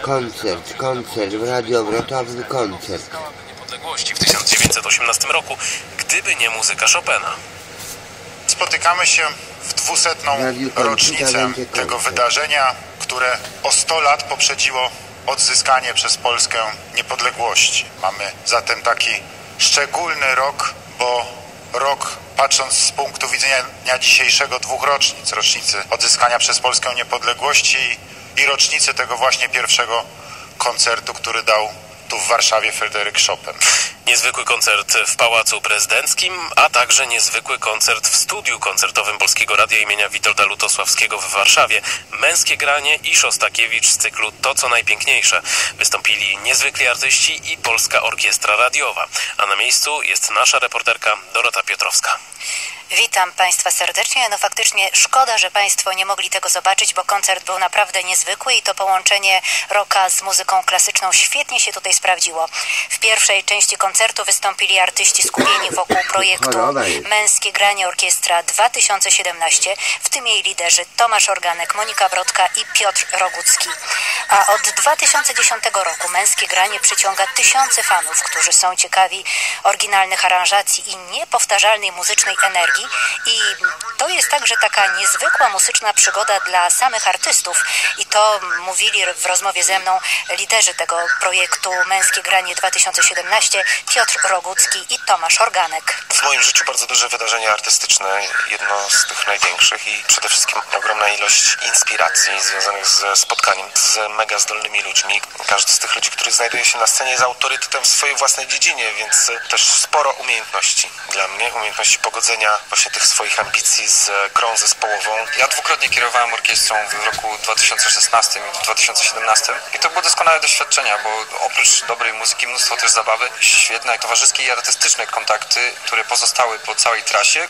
Koncert w Radio Wrocławiu, koncert Niepodległości w 1918 roku, gdyby nie muzyka Chopina. Spotykamy się w 200. rocznicę tego wydarzenia, które o 100 lat poprzedziło odzyskanie przez Polskę niepodległości. Mamy zatem taki szczególny rok, bo rok, patrząc z punktu widzenia dnia dzisiejszego, 2 rocznic. Rocznicy odzyskania przez Polskę niepodległości i rocznicy tego właśnie pierwszego koncertu, który dał tu w Warszawie Fryderyk Chopin. Niezwykły koncert w Pałacu Prezydenckim, a także niezwykły koncert w studiu koncertowym Polskiego Radia imienia Witolda Lutosławskiego w Warszawie. Męskie granie i Szostakiewicz z cyklu To, co najpiękniejsze. Wystąpili niezwykli artyści i Polska Orkiestra Radiowa. A na miejscu jest nasza reporterka Dorota Piotrowska. Witam Państwa serdecznie. No faktycznie szkoda, że Państwo nie mogli tego zobaczyć, bo koncert był naprawdę niezwykły i to połączenie rocka z muzyką klasyczną świetnie się tutaj sprawdziło. W pierwszej części koncertu wystąpili artyści skupieni wokół projektu Męskie Granie Orkiestra 2017, w tym jej liderzy Tomasz Organek, Monika Brodka i Piotr Rogucki. A od 2010 roku Męskie Granie przyciąga tysiące fanów, którzy są ciekawi oryginalnych aranżacji i niepowtarzalnej muzycznej energii. I to jest także taka niezwykła muzyczna przygoda dla samych artystów i to mówili w rozmowie ze mną liderzy tego projektu Męskie Granie 2017 Piotr Rogucki i Tomasz Organek. W moim życiu bardzo duże wydarzenie artystyczne, jedno z tych największych i przede wszystkim ogromna ilość inspiracji związanych ze spotkaniem z mega zdolnymi ludźmi. Każdy z tych ludzi, który znajduje się na scenie, jest autorytetem w swojej własnej dziedzinie, więc też sporo umiejętności dla mnie, umiejętności pogodzenia właśnie tych swoich ambicji z grą zespołową. Ja dwukrotnie kierowałem orkiestrą w roku 2016 i 2017 i to były doskonałe doświadczenia, bo oprócz dobrej muzyki mnóstwo też zabawy, świetne towarzyskie i artystyczne kontakty, które pozostały po całej trasie.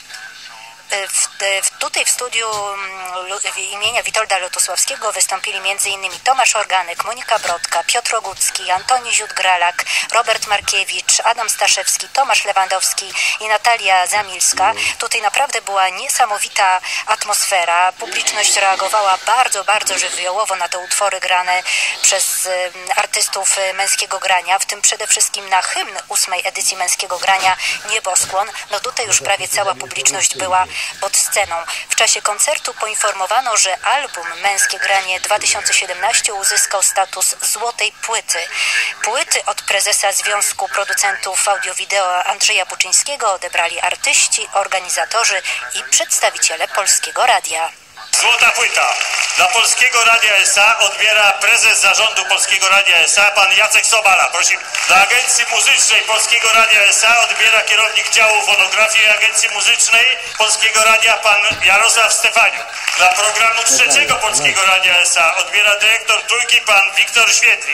Tutaj w studiu imienia Witolda Lutosławskiego wystąpili m.in. Tomasz Organek, Monika Brodka, Piotr Rogucki, Antoni Ziut-Gralak, Robert Markiewicz, Adam Staszewski, Tomasz Lewandowski i Natalia Zamilska. Tutaj naprawdę była niesamowita atmosfera. Publiczność reagowała bardzo, bardzo żywiołowo na te utwory grane przez artystów Męskiego Grania, w tym przede wszystkim na hymn 8. edycji Męskiego Grania Nieboskłon. No tutaj już prawie cała publiczność była pod sceną. W czasie koncertu poinformowano, że album Męskie Granie 2017 uzyskał status złotej płyty. Płyty od prezesa Związku Producentów Audio-Wideo Andrzeja Buczyńskiego odebrali artyści, organizatorzy i przedstawiciele Polskiego Radia. Złota płyta dla Polskiego Radia S.A. odbiera prezes zarządu Polskiego Radia S.A. pan Jacek Sobala. Prosimy. Dla Agencji Muzycznej Polskiego Radia S.A. odbiera kierownik działu fonografii Agencji Muzycznej Polskiego Radia pan Jarosław Stefaniuk. Dla programu trzeciego Polskiego Radia S.A. odbiera dyrektor Trójki pan Wiktor Świetlik.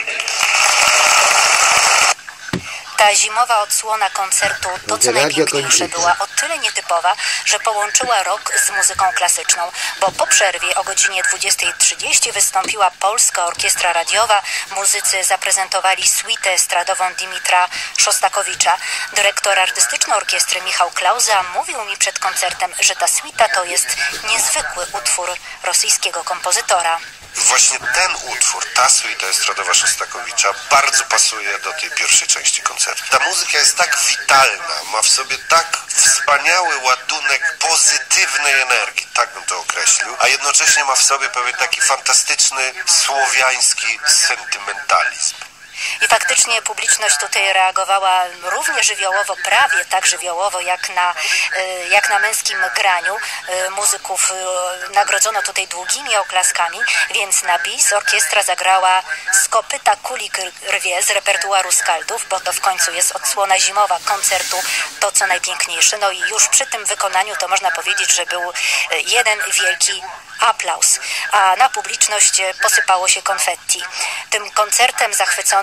Ta zimowa odsłona koncertu To, co najpiękniejsze była o tyle nietypowa, że połączyła rock z muzyką klasyczną, bo po przerwie o godzinie 20:30 wystąpiła Polska Orkiestra Radiowa. Muzycy zaprezentowali suitę estradową Dimitra Szostakowicza. Dyrektor artystyczny orkiestry Michał Klauza mówił mi przed koncertem, że ta suita to jest niezwykły utwór rosyjskiego kompozytora. Właśnie ten utwór, ta suita estradowa Szostakowicza bardzo pasuje do tej pierwszej części koncertu. Ta muzyka jest tak witalna, ma w sobie tak wspaniały ładunek pozytywnej energii, tak bym to określił, a jednocześnie ma w sobie pewien taki fantastyczny, słowiański sentymentalizm. I faktycznie publiczność tutaj reagowała równie żywiołowo, prawie tak żywiołowo jak na Męskim Graniu. Muzyków nagrodzono tutaj długimi oklaskami, więc na bis orkiestra zagrała z kopyta kuli rwie z repertuaru skaldów, bo to w końcu jest odsłona zimowa koncertu To, co najpiękniejsze. No i już przy tym wykonaniu to można powiedzieć, że był jeden wielki aplauz, a na publiczność posypało się konfetti. Tym koncertem zachwycony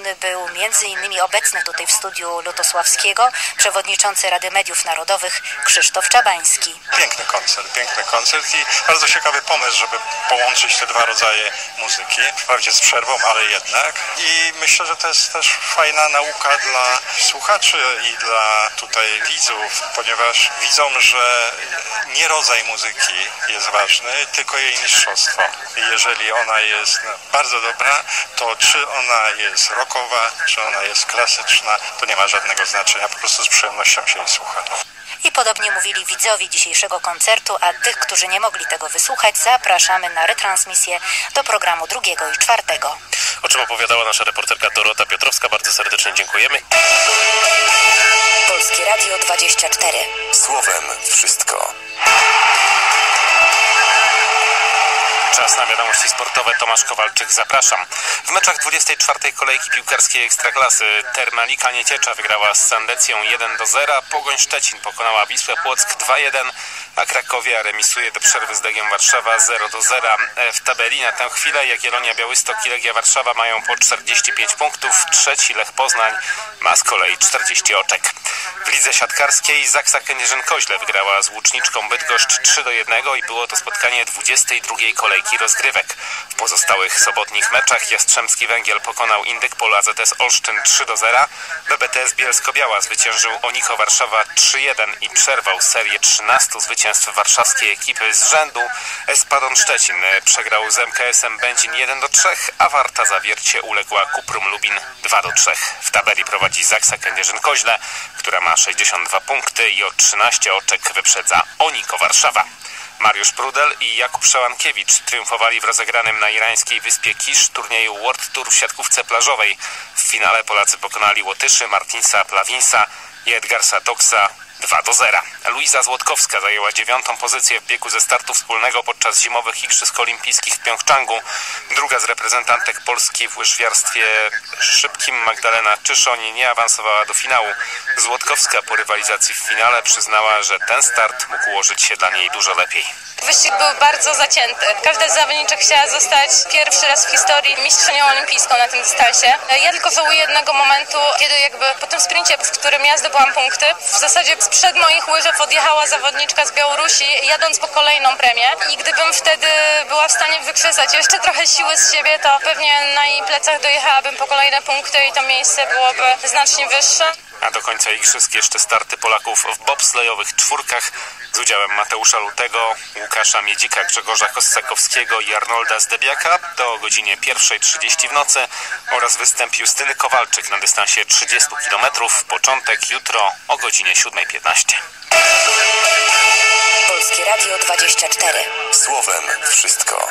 zadowolony był m.in. obecny tutaj w studiu Lutosławskiego przewodniczący Rady Mediów Narodowych Krzysztof Czabański. Piękny koncert i bardzo ciekawy pomysł, żeby połączyć te dwa rodzaje muzyki, wprawdzie z przerwą, ale jednak. I myślę, że to jest też fajna nauka dla słuchaczy i dla tutaj widzów, ponieważ widzą, że nie rodzaj muzyki jest ważny, tylko jej mistrzostwo. I jeżeli ona jest bardzo dobra, to czy ona jest rockowa, czy ona jest klasyczna, to nie ma żadnego znaczenia, po prostu z przyjemnością się jej słucha. I podobnie mówili widzowie dzisiejszego koncertu, a tych, którzy nie mogli tego wysłuchać, zapraszamy na retransmisję do programu 2. i 4. O czym opowiadała nasza reporterka Dorota Piotrowska. Bardzo serdecznie dziękujemy. Polskie Radio 24. Słowem wszystko. Czas na wiadomości sportowe. Tomasz Kowalczyk, zapraszam. W meczach 24. kolejki piłkarskiej Ekstraklasy Termalika Nieciecza wygrała z Sandecją 1-0, Pogoń Szczecin pokonała Wisłę Płock 2-1, a Krakowia remisuje do przerwy z Legią Warszawa 0-0. W tabeli na tę chwilę Jagiellonia Białystok i Legia Warszawa mają po 45 punktów, trzeci Lech Poznań ma z kolei 40 oczek. W lidze siatkarskiej Zaksa Kędzierzyn-Koźle wygrała z Łuczniczką Bydgoszcz 3-1 i było to spotkanie 22. kolejki rozgrywek. W pozostałych sobotnich meczach Jastrzębski Węgiel pokonał Indykpol AZS Olsztyn 3-0, BBTS Bielsko-Biała zwyciężył Oniko Warszawa 3-1 i przerwał serię 13 zwycięstw warszawskiej ekipy z rzędu. Espadon Szczecin przegrał z MKS-em Będzin 1-3, a Warta Zawiercie uległa Kuprum Lubin 2-3. W tabeli prowadzi Zaksa Kędzierzyn-Koźle, która ma 62 punkty i o 13 oczek wyprzedza Oniko Warszawa. Mariusz Prudel i Jakub Szałankiewicz triumfowali w rozegranym na irańskiej wyspie Kisz turnieju World Tour w siatkówce plażowej. W finale Polacy pokonali Łotyszy Martinsa Plawinsa i Edgarsa Toksa 2-0. Luiza Złotkowska zajęła 9. pozycję w biegu ze startu wspólnego podczas zimowych Igrzysk Olimpijskich w Pjongczangu. Druga z reprezentantek Polski w łyżwiarstwie szybkim Magdalena Czyszoń nie awansowała do finału. Złotkowska po rywalizacji w finale przyznała, że ten start mógł ułożyć się dla niej dużo lepiej. Wyścig był bardzo zacięty. Każda z zawodniczek chciała zostać pierwszy raz w historii mistrzynią olimpijską na tym dystansie. Ja tylko żałuję jednego momentu, kiedy jakby po tym sprincie, w którym ja zdobyłam punkty, w zasadzie sprzed moich łyżew odjechała zawodniczka z Białorusi, jadąc po kolejną premię. I gdybym wtedy była w stanie wykrzesać jeszcze trochę siły z siebie, to pewnie na jej plecach dojechałabym po kolejne punkty i to miejsce byłoby znacznie wyższe. A do końca igrzysk jeszcze starty Polaków w bobslejowych czwórkach z udziałem Mateusza Lutego, Łukasza Miedzika, Grzegorza Kossakowskiego i Arnolda Zdebiaka do o godzinie 1:30 w nocy oraz występ Justyny Kowalczyk na dystansie 30 km. Początek jutro o godzinie 7:15. Polskie Radio 24. Słowem wszystko.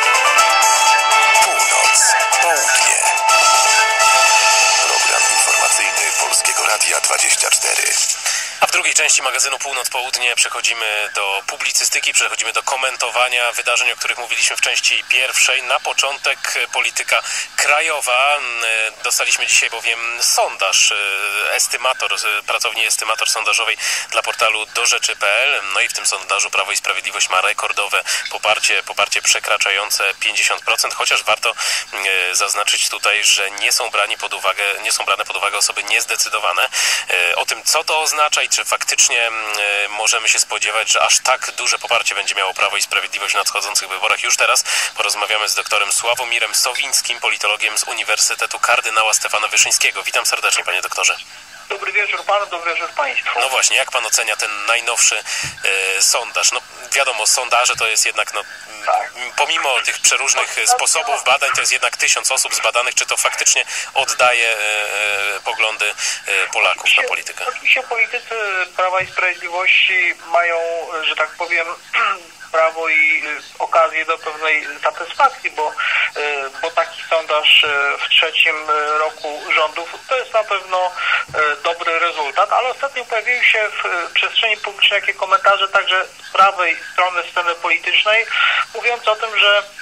Północ, południe. Program informacyjny Polskiego Radia 24. A w drugiej części magazynu Północ-Południe przechodzimy do publicystyki, przechodzimy do komentowania wydarzeń, o których mówiliśmy w części pierwszej. Na początek polityka krajowa. Dostaliśmy dzisiaj bowiem sondaż, pracowni estymator sondażowej dla portalu dorzeczy.pl. No i w tym sondażu Prawo i Sprawiedliwość ma rekordowe poparcie przekraczające 50%, chociaż warto zaznaczyć tutaj, że nie są brane pod uwagę osoby niezdecydowane. O tym, co to oznacza i czy faktycznie możemy się spodziewać, że aż tak duże poparcie będzie miało Prawo i Sprawiedliwość w nadchodzących wyborach. Już teraz porozmawiamy z doktorem Sławomirem Sowińskim, politologiem z Uniwersytetu Kardynała Stefana Wyszyńskiego. Witam serdecznie, panie doktorze. Dobry wieczór panu, dobry wieczór państwu. No właśnie, jak pan ocenia ten najnowszy sondaż? No wiadomo, sondaże to jest jednak, pomimo tych przeróżnych sposobów badań, to jest jednak 1000 osób zbadanych. Czy to faktycznie oddaje poglądy Polaków na politykę? Oczywiście politycy Prawa i Sprawiedliwości mają, że tak powiem, prawo i okazję do pewnej satysfakcji, bo taki sondaż w 3. roku rządów to jest na pewno dobry rezultat, ale ostatnio pojawiły się w przestrzeni publicznej takie komentarze także z prawej strony sceny politycznej, mówiąc o tym, że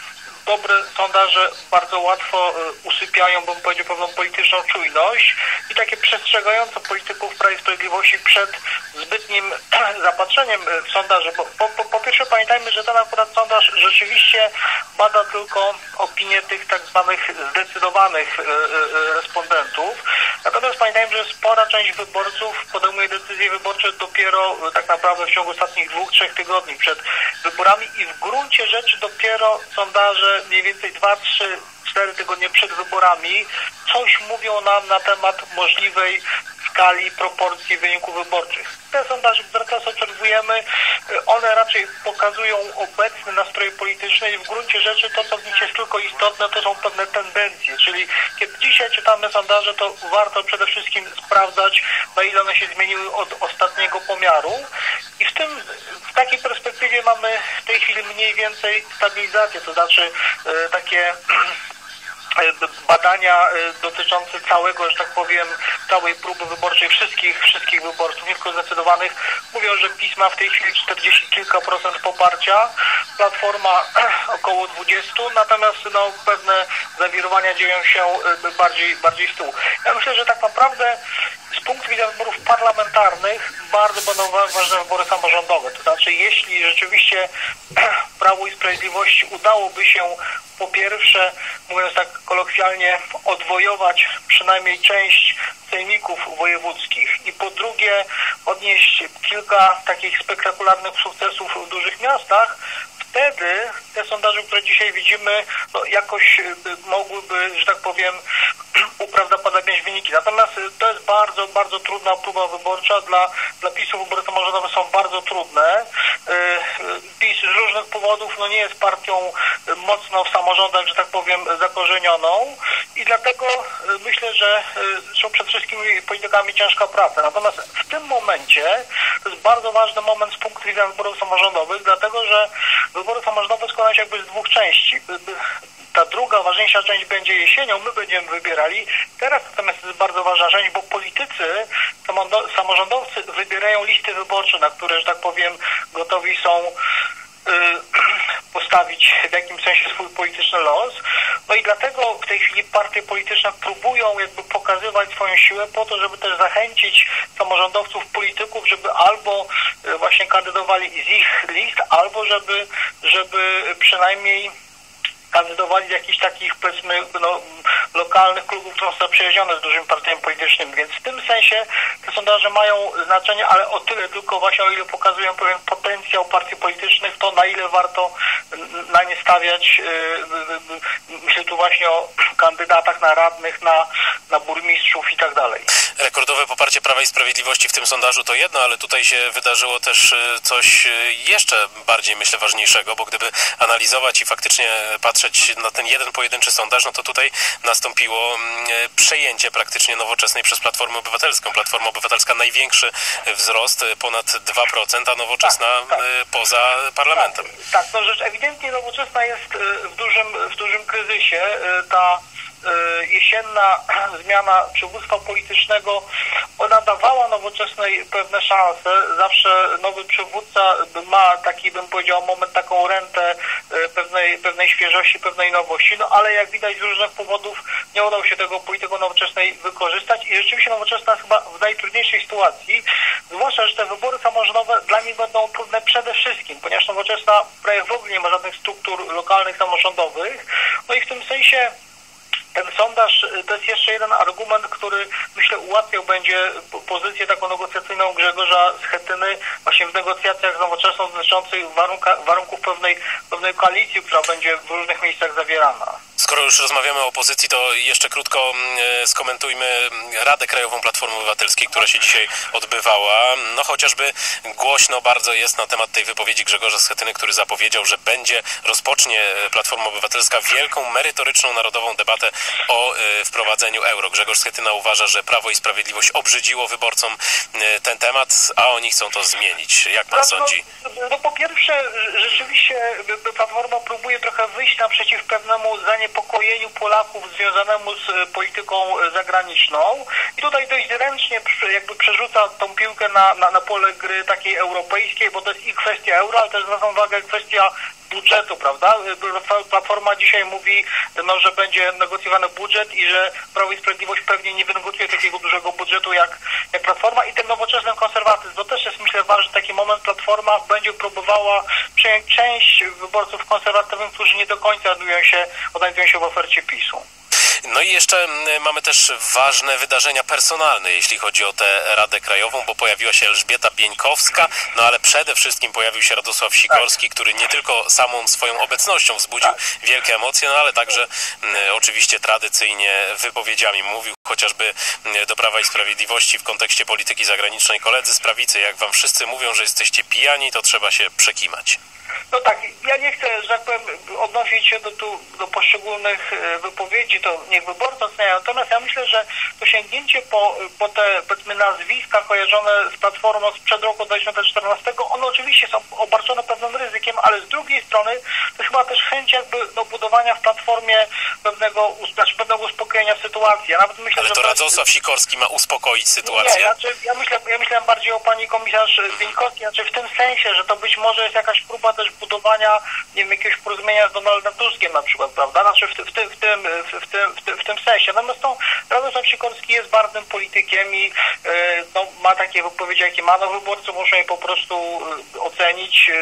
dobre sondaże bardzo łatwo usypiają, bym powiedział, pewną polityczną czujność i takie przestrzegające polityków Prawa i Sprawiedliwości przed zbytnim zapatrzeniem w sondaże. Po pierwsze pamiętajmy, że ten akurat sondaż rzeczywiście bada tylko opinię tych tak zwanych zdecydowanych respondentów. Natomiast pamiętajmy, że spora część wyborców podejmuje decyzje wyborcze dopiero tak naprawdę w ciągu ostatnich 2-3 tygodni przed wyborami i w gruncie rzeczy dopiero sondaże mniej więcej 2-3-4 tygodnie przed wyborami coś mówią nam na temat możliwej skali, proporcji wyników wyborczych. Te sondaże, które teraz obserwujemy, one raczej pokazują obecne nastroje polityczne i w gruncie rzeczy to, co w nich jest tylko istotne, to są pewne tendencje, czyli kiedy dzisiaj czytamy sondaże, to warto przede wszystkim sprawdzać, na ile one się zmieniły od ostatniego pomiaru i w takiej perspektywie mamy w tej chwili mniej więcej stabilizację, to znaczy takie badania dotyczące całego, że tak powiem, całej próby wyborczej wszystkich wyborców, nie tylko zdecydowanych, mówią, że PiS ma w tej chwili 40 kilka procent poparcia, Platforma około 20%, natomiast pewne zawirowania dzieją się bardziej z tyłu. Ja myślę, że tak naprawdę z punktu widzenia wyborów parlamentarnych bardzo będą ważne wybory samorządowe. To znaczy, jeśli rzeczywiście Prawu i Sprawiedliwości udałoby się po pierwsze, mówiąc tak kolokwialnie, odwojować przynajmniej część sejmików wojewódzkich i po drugie odnieść kilka takich spektakularnych sukcesów w dużych miastach, wtedy te sondaże, które dzisiaj widzimy, jakoś mogłyby, że tak powiem, uprawdopodobniać wyniki. Natomiast to jest bardzo, bardzo trudna próba wyborcza. Dla PiS-u wybory samorządowe są bardzo trudne. PiS z różnych powodów nie jest partią mocno w samorządach, że tak powiem, zakorzenioną i dlatego myślę, że są przed wszystkimi politykami ciężka praca. Natomiast w tym momencie to jest bardzo ważny moment z punktu widzenia wyborów samorządowych, dlatego że wybory samorządowe składają się jakby z dwóch części. Ta druga, ważniejsza część będzie jesienią, my będziemy wybierali. Teraz natomiast jest bardzo ważna część, bo politycy, samorządowcy wybierają listy wyborcze, na które, że tak powiem, gotowi są postawić w jakimś sensie swój polityczny los. I dlatego w tej chwili partie polityczne próbują jakby pokazywać swoją siłę po to, żeby też zachęcić samorządowców, polityków, żeby albo właśnie kandydowali z ich list, albo żeby przynajmniej kandydowali z jakichś takich, powiedzmy, lokalnych klubów, które są zaprzyjaźnione z dużymi partiami politycznymi. Więc w tym sensie te sondaże mają znaczenie, ale o tyle tylko właśnie, o ile pokazują pewien potencjał partii politycznych, to na ile warto na nie stawiać. Myślę tu właśnie o kandydatach na radnych, na burmistrzów i tak dalej. Rekordowe poparcie Prawa i Sprawiedliwości w tym sondażu to jedno, ale tutaj się wydarzyło też coś jeszcze bardziej, myślę, ważniejszego, bo gdyby analizować i faktycznie patrzeć na ten jeden pojedynczy sondaż, to tutaj nastąpiło przejęcie praktycznie Nowoczesnej przez Platformę Obywatelską. Platforma Obywatelska największy wzrost, ponad 2%, a Nowoczesna poza parlamentem. Tak, rzecz ewidentnie Nowoczesna jest w dużym kryzysie. Ta jesienna zmiana przywództwa politycznego, ona dawała Nowoczesnej pewne szanse. Zawsze nowy przywódca ma taki, bym powiedział, moment, taką rentę pewnej świeżości, pewnej nowości, ale jak widać z różnych powodów nie udało się tego politykom Nowoczesnej wykorzystać i rzeczywiście Nowoczesna jest chyba w najtrudniejszej sytuacji, zwłaszcza, że te wybory samorządowe dla nich będą trudne przede wszystkim, ponieważ Nowoczesna prawie w ogóle nie ma żadnych struktur lokalnych, samorządowych, i w tym sensie ten sondaż to jest jeszcze jeden argument, który, myślę, ułatwiał będzie pozycję taką negocjacyjną Grzegorza Schetyny właśnie w negocjacjach z Nowoczesną dotyczących warunków pewnej koalicji, która będzie w różnych miejscach zawierana. Skoro już rozmawiamy o opozycji, to jeszcze krótko skomentujmy Radę Krajową Platformy Obywatelskiej, która się dzisiaj odbywała. Chociażby głośno bardzo jest na temat tej wypowiedzi Grzegorza Schetyny, który zapowiedział, że rozpocznie Platforma Obywatelska wielką, merytoryczną, narodową debatę o wprowadzeniu euro. Grzegorz Schetyna uważa, że Prawo i Sprawiedliwość obrzydziło wyborcom ten temat, a oni chcą to zmienić. Jak pan sądzi? Po pierwsze, rzeczywiście Platforma próbuje trochę wyjść naprzeciw pewnemu zaniepokojeniu Polaków związanemu z polityką zagraniczną i tutaj dość zręcznie jakby przerzuca tą piłkę na pole gry takiej europejskiej, bo to jest i kwestia euro, ale też zwracam uwagę kwestia budżetu, prawda? Platforma dzisiaj mówi, że będzie negocjowany budżet i że Prawo i Sprawiedliwość pewnie nie wynegocjuje takiego dużego budżetu jak Platforma i ten nowoczesny konserwatyzm. To też jest, myślę, ważny taki moment. Platforma będzie próbowała przejąć część wyborców konserwatywnych, którzy nie do końca odnajdują się w ofercie PiS-u. No i jeszcze mamy też ważne wydarzenia personalne, jeśli chodzi o tę Radę Krajową, bo pojawiła się Elżbieta Bieńkowska, no ale przede wszystkim pojawił się Radosław Sikorski, który nie tylko samą swoją obecnością wzbudził wielkie emocje, no ale także oczywiście tradycyjnie wypowiedziami mówił, chociażby do Prawa i Sprawiedliwości w kontekście polityki zagranicznej. Koledzy z prawicy, jak wam wszyscy mówią, że jesteście pijani, to trzeba się przekimać. No tak, ja nie chcę, że tak powiem, odnosić się do poszczególnych wypowiedzi, to niech wyborcy oceniają. Natomiast ja myślę, że to sięgnięcie po te, powiedzmy, nazwiska kojarzone z Platformą sprzed roku 2014, one oczywiście są obarczone pewnym ryzykiem, ale z drugiej strony to chyba też chęć jakby budowania w Platformie pewnego uspokojenia w sytuacji. Ja nawet myślę, ale to Radosław Sikorski ma uspokoić sytuację? Nie, znaczy ja myślałem bardziej o pani komisarz Bieńkowskiej, znaczy w tym sensie, że to być może jest jakaś próba też budowania, nie wiem, jakiegoś porozumienia z Donaldem Tuskiem na przykład, prawda? Znaczy w tym sensie. Natomiast Radosław Sikorski jest barwnym politykiem i ma takie wypowiedzi, jakie ma. Wyborcy muszą je po prostu ocenić.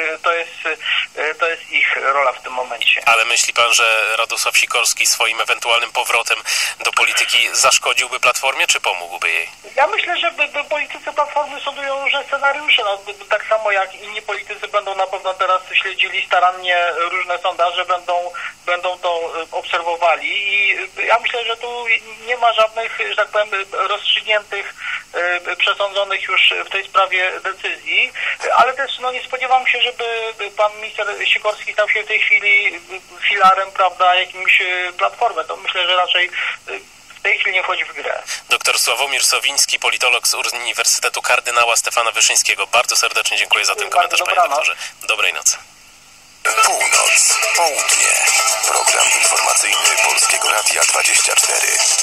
To jest ich rola w tym momencie. Ale myśli pan, że Radosław Sikorski swoim ewentualnym powrotem do polityki zaszkodziłby Platformie, czy pomógłby jej? Ja myślę, że politycy Platformy sądują różne scenariusze. Tak samo jak inni politycy będą na pewno teraz śledzili starannie różne sondaże, będą to obserwowali i ja myślę, że tu nie ma żadnych, że tak powiem, rozstrzygniętych, przesądzonych już w tej sprawie decyzji, ale też nie spodziewam się, żeby pan minister Sikorski stał się w tej chwili filarem, prawda, jakimś Platformy. To myślę, że raczej w tej chwili nie wchodzi w grę. Doktor Sławomir Sowiński, politolog z Uniwersytetu Kardynała Stefana Wyszyńskiego. Bardzo serdecznie dziękuję za ten komentarz, panie doktorze. Dobrej nocy. Północ, południe. Program informacyjny Polskiego Radia 24.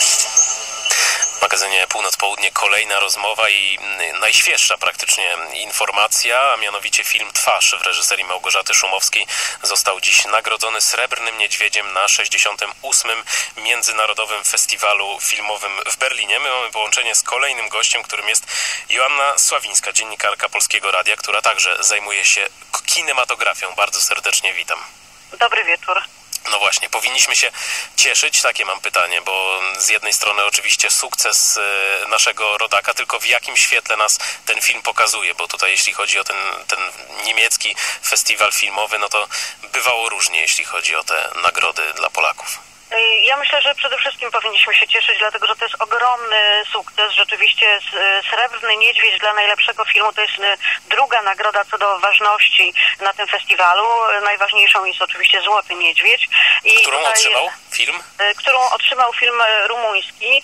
W magazynie Północ-Południe kolejna rozmowa i najświeższa praktycznie informacja, a mianowicie film Twarz w reżyserii Małgorzaty Szumowskiej został dziś nagrodzony Srebrnym Niedźwiedziem na 68. Międzynarodowym Festiwalu Filmowym w Berlinie. My mamy połączenie z kolejnym gościem, którym jest Joanna Sławińska, dziennikarka Polskiego Radia, która także zajmuje się kinematografią. Bardzo serdecznie witam. Dobry wieczór. No właśnie, powinniśmy się cieszyć, takie mam pytanie, bo z jednej strony oczywiście sukces naszego rodaka, tylko w jakim świetle nas ten film pokazuje, bo tutaj jeśli chodzi o ten niemiecki festiwal filmowy, no to bywało różnie, jeśli chodzi o te nagrody dla Polaków. Ja myślę, że przede wszystkim powinniśmy się cieszyć, dlatego że to jest ogromny sukces. Rzeczywiście Srebrny Niedźwiedź dla najlepszego filmu to jest druga nagroda co do ważności na tym festiwalu. Najważniejszą jest oczywiście Złoty Niedźwiedź. Którą otrzymał film? Którą otrzymał film rumuński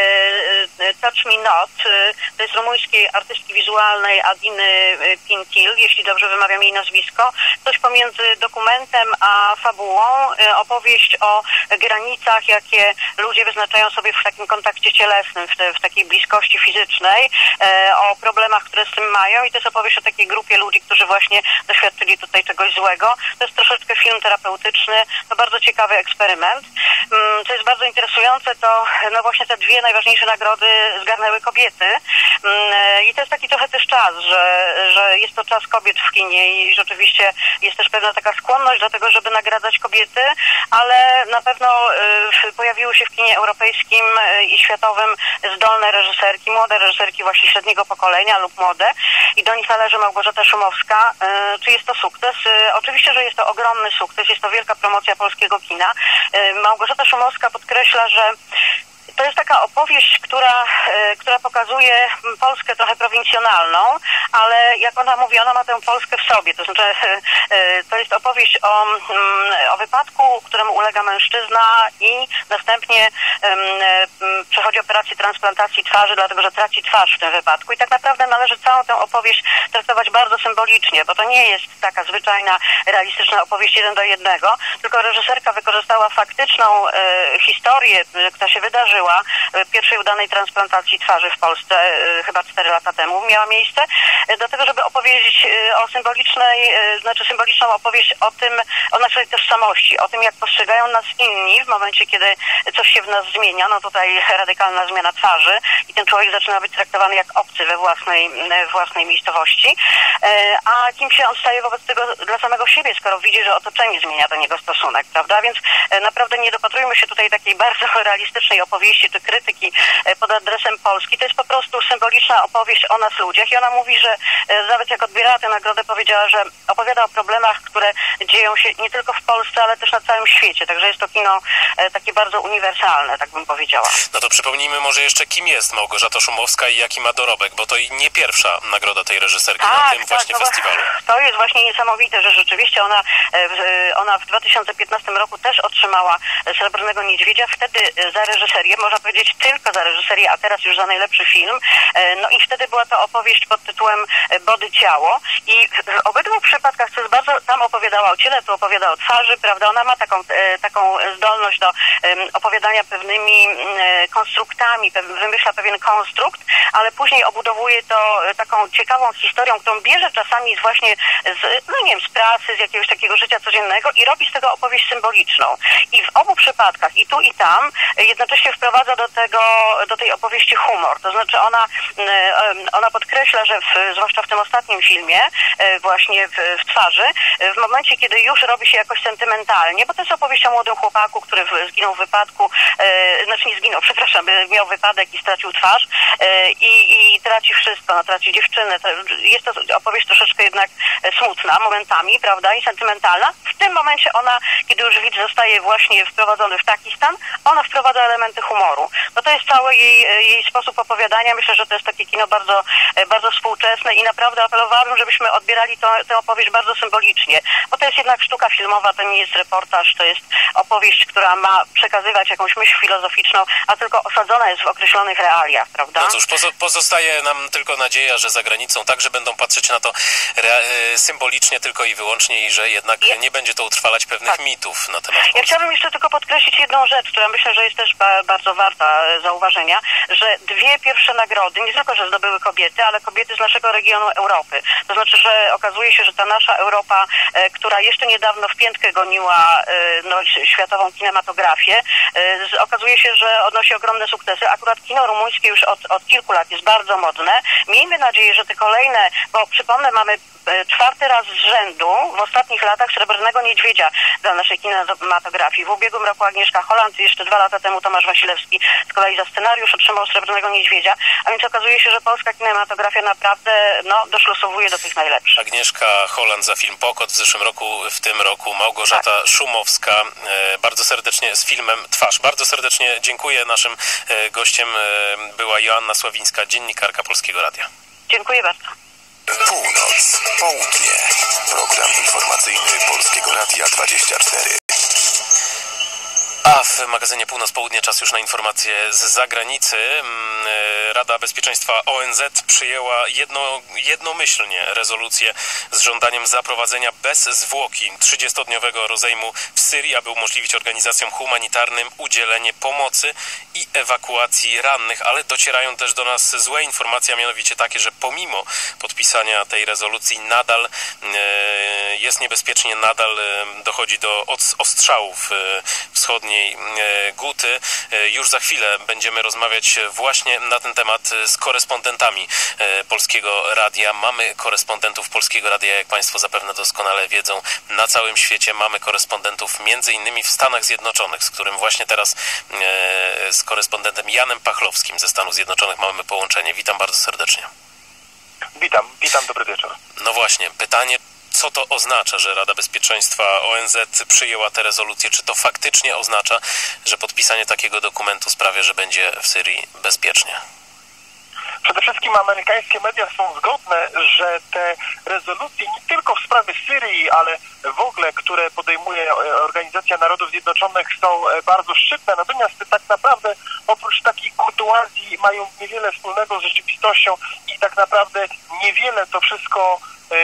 Touch Me Not. To jest rumuńskiej artystki wizualnej Adiny Pintil, jeśli dobrze wymawiam jej nazwisko. Coś pomiędzy dokumentem a fabułą. Opowieść o granicach, jakie ludzie wyznaczają sobie w takim kontakcie cielesnym, w takiej bliskości fizycznej, o problemach, które z tym mają i to jest opowieść o takiej grupie ludzi, którzy właśnie doświadczyli tutaj czegoś złego. To jest troszeczkę film terapeutyczny, to bardzo ciekawy eksperyment. Co jest bardzo interesujące, to właśnie te dwie najważniejsze nagrody zgarnęły kobiety i to jest taki trochę też czas, że jest to czas kobiet w kinie i rzeczywiście jest też pewna taka skłonność do tego, żeby nagradzać kobiety, ale na pewno pojawiły się w kinie europejskim i światowym zdolne reżyserki, młode reżyserki właśnie średniego pokolenia lub młode i do nich należy Małgorzata Szumowska. Czy jest to sukces? Oczywiście, że jest to ogromny sukces, jest to wielka promocja polskiego kina. Małgorzata Szumowska podkreśla, że to jest taka opowieść, która pokazuje Polskę trochę prowincjonalną, ale jak ona mówi, ona ma tę Polskę w sobie. To znaczy, to jest opowieść o wypadku, któremu ulega mężczyzna i następnie przechodzi operację transplantacji twarzy, dlatego że traci twarz w tym wypadku. I tak naprawdę należy całą tę opowieść traktować bardzo symbolicznie, bo to nie jest taka zwyczajna, realistyczna opowieść 1:1, tylko reżyserka wykorzystała faktyczną historię, która się wydarzyła przeżyła pierwszej udanej transplantacji twarzy w Polsce chyba 4 lata temu miała miejsce, do tego, żeby opowiedzieć o symboliczną opowieść o naszej tożsamości, o tym, jak postrzegają nas inni w momencie, kiedy coś się w nas zmienia, no tutaj radykalna zmiana twarzy i ten człowiek zaczyna być traktowany jak obcy we własnej miejscowości, a kim się on staje wobec tego dla samego siebie, skoro widzi, że otoczenie zmienia do niego stosunek, prawda? Więc naprawdę nie dopatrujmy się tutaj takiej bardzo realistycznej opowieści czy krytyki pod adresem Polski. To jest po prostu symboliczna opowieść o nas ludziach i ona mówi, że nawet jak odbierała tę nagrodę, powiedziała, że opowiada o problemach, które dzieją się nie tylko w Polsce, ale też na całym świecie. Także jest to kino takie bardzo uniwersalne, tak bym powiedziała. No to przypomnijmy może jeszcze, kim jest Małgorzata Szumowska i jaki ma dorobek, bo to nie pierwsza nagroda tej reżyserki na tym właśnie festiwalu. To jest właśnie niesamowite, że rzeczywiście ona w 2015 roku też otrzymała Srebrnego Niedźwiedzia, wtedy za reżyserię, można powiedzieć tylko za reżyserię, a teraz już za najlepszy film. No i wtedy była to opowieść pod tytułem Body Ciało i w obydwu przypadkach, co jest bardzo, tam opowiadała o ciele, tu opowiada o twarzy, prawda, ona ma taką zdolność do opowiadania pewnymi konstruktami, wymyśla pewien konstrukt, ale później obudowuje to taką ciekawą historią, którą bierze czasami właśnie z pracy, z jakiegoś takiego życia codziennego i robi z tego opowieść symboliczną. I w obu przypadkach, i tu i tam, jednocześnie wprowadza do tej opowieści humor. To znaczy ona podkreśla, że zwłaszcza w tym ostatnim filmie, właśnie w Twarzy, w momencie, kiedy już robi się jakoś sentymentalnie, bo to jest opowieść o młodym chłopaku, który zginął w wypadku, miał wypadek i stracił twarz i traci wszystko, traci dziewczynę. Jest to opowieść troszeczkę jednak smutna momentami, prawda, i sentymentalna. W tym momencie ona, kiedy już widz zostaje właśnie wprowadzony w taki stan, ona wprowadza elementy humoru. No to jest cały jej sposób opowiadania. Myślę, że to jest takie kino bardzo, bardzo współczesne i naprawdę apelowałabym, żebyśmy odbierali tę opowieść bardzo symbolicznie, bo to jest jednak sztuka filmowa, to nie jest reportaż, to jest opowieść, która ma przekazywać jakąś myśl filozoficzną, a tylko osadzona jest w określonych realiach, prawda? No cóż, pozostaje nam tylko nadzieja, że za granicą także będą patrzeć na to symbolicznie tylko i wyłącznie i że jednak nie będzie to utrwalać pewnych mitów na temat Polski. Ja chciałabym jeszcze tylko podkreślić jedną rzecz, która myślę, że jest też bardzo warta zauważenia, że 2 pierwsze nagrody, nie tylko, że zdobyły kobiety, ale kobiety z naszego regionu Europy. To znaczy, że okazuje się, że ta nasza Europa, która jeszcze niedawno w piętkę goniła światową kinematografię, okazuje się, że odnosi ogromne sukcesy. Akurat kino rumuńskie już od kilku lat jest bardzo modne. Miejmy nadzieję, że te kolejne, bo przypomnę, mamy 4. raz z rzędu w ostatnich latach Srebrnego Niedźwiedzia dla naszej kinematografii. W ubiegłym roku Agnieszka Holland, jeszcze 2 lata temu Tomasz Wasilewski z kolei za scenariusz otrzymał Srebrnego Niedźwiedzia, a więc okazuje się, że polska kinematografia naprawdę doszlosowuje do tych najlepszych. Agnieszka Holland za film Pokot w zeszłym roku, w tym roku Małgorzata Szumowska bardzo serdecznie z filmem Twarz. Bardzo serdecznie dziękuję. Naszym gościem była Joanna Sławińska, dziennikarka Polskiego Radia. Dziękuję bardzo. Północ, południe. Program informacyjny Polskiego Radia 24. A w magazynie Północ-Południe czas już na informacje z zagranicy. Rada Bezpieczeństwa ONZ przyjęła jednomyślnie rezolucję z żądaniem zaprowadzenia bez zwłoki 30-dniowego rozejmu w Syrii, aby umożliwić organizacjom humanitarnym udzielenie pomocy i ewakuacji rannych, ale docierają też do nas złe informacje, a mianowicie takie, że pomimo podpisania tej rezolucji nadal jest niebezpiecznie, nadal dochodzi do ostrzałów wschodniej Guty. Już za chwilę będziemy rozmawiać właśnie na ten temat z korespondentami Polskiego Radia. Mamy korespondentów Polskiego Radia, jak Państwo zapewne doskonale wiedzą, na całym świecie. Mamy korespondentów między innymi w Stanach Zjednoczonych, z którym właśnie teraz z korespondentem Janem Pachlowskim ze Stanów Zjednoczonych mamy połączenie. Witam bardzo serdecznie. Witam, dobry wieczór. No właśnie, pytanie, co to oznacza, że Rada Bezpieczeństwa ONZ przyjęła tę rezolucję? Czy to faktycznie oznacza, że podpisanie takiego dokumentu sprawia, że będzie w Syrii bezpiecznie? Przede wszystkim amerykańskie media są zgodne, że te rezolucje nie tylko w sprawie Syrii, ale w ogóle, które podejmuje Organizacja Narodów Zjednoczonych, są bardzo szczytne. Natomiast tak naprawdę oprócz takich quasi mają niewiele wspólnego z rzeczywistością i tak naprawdę niewiele to wszystko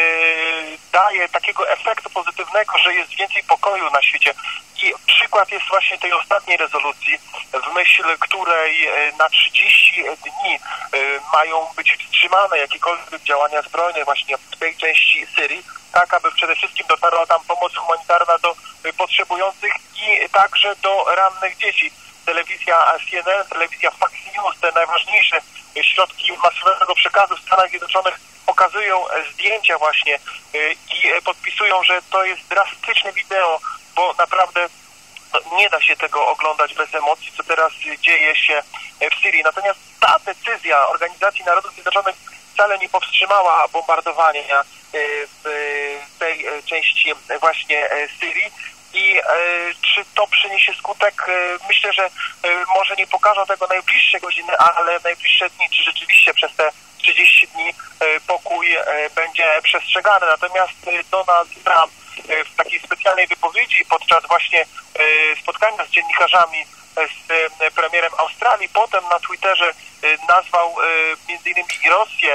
daje takiego efektu pozytywnego, że jest więcej pokoju na świecie. I przykład jest właśnie tej ostatniej rezolucji, w myśl której na 30 dni mają być wstrzymane jakiekolwiek działania zbrojne właśnie w tej części Syrii, tak aby przede wszystkim dotarła tam pomoc humanitarna do potrzebujących i także do rannych dzieci. Telewizja CNN, telewizja Fox News, te najważniejsze środki masowego przekazu w Stanach Zjednoczonych pokazują zdjęcia właśnie i podpisują, że to jest drastyczne wideo, bo naprawdę nie da się tego oglądać bez emocji, co teraz dzieje się w Syrii. Natomiast ta decyzja Organizacji Narodów Zjednoczonych wcale nie powstrzymała bombardowania w tej części właśnie Syrii. I czy to przyniesie skutek? Myślę, że może nie pokażą tego najbliższe godziny, ale najbliższe dni, czy rzeczywiście przez te 30 dni pokój będzie przestrzegany. Natomiast Donald Trump w takiej specjalnej wypowiedzi podczas właśnie spotkania z dziennikarzami z premierem Australii, potem na Twitterze nazwał między innymi Rosję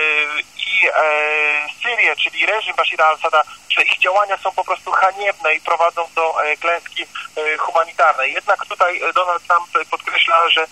i Syrię, czyli reżim Bashira al-Assada, że ich działania są po prostu haniebne i prowadzą do klęski humanitarnej. Jednak tutaj Donald Trump podkreśla, że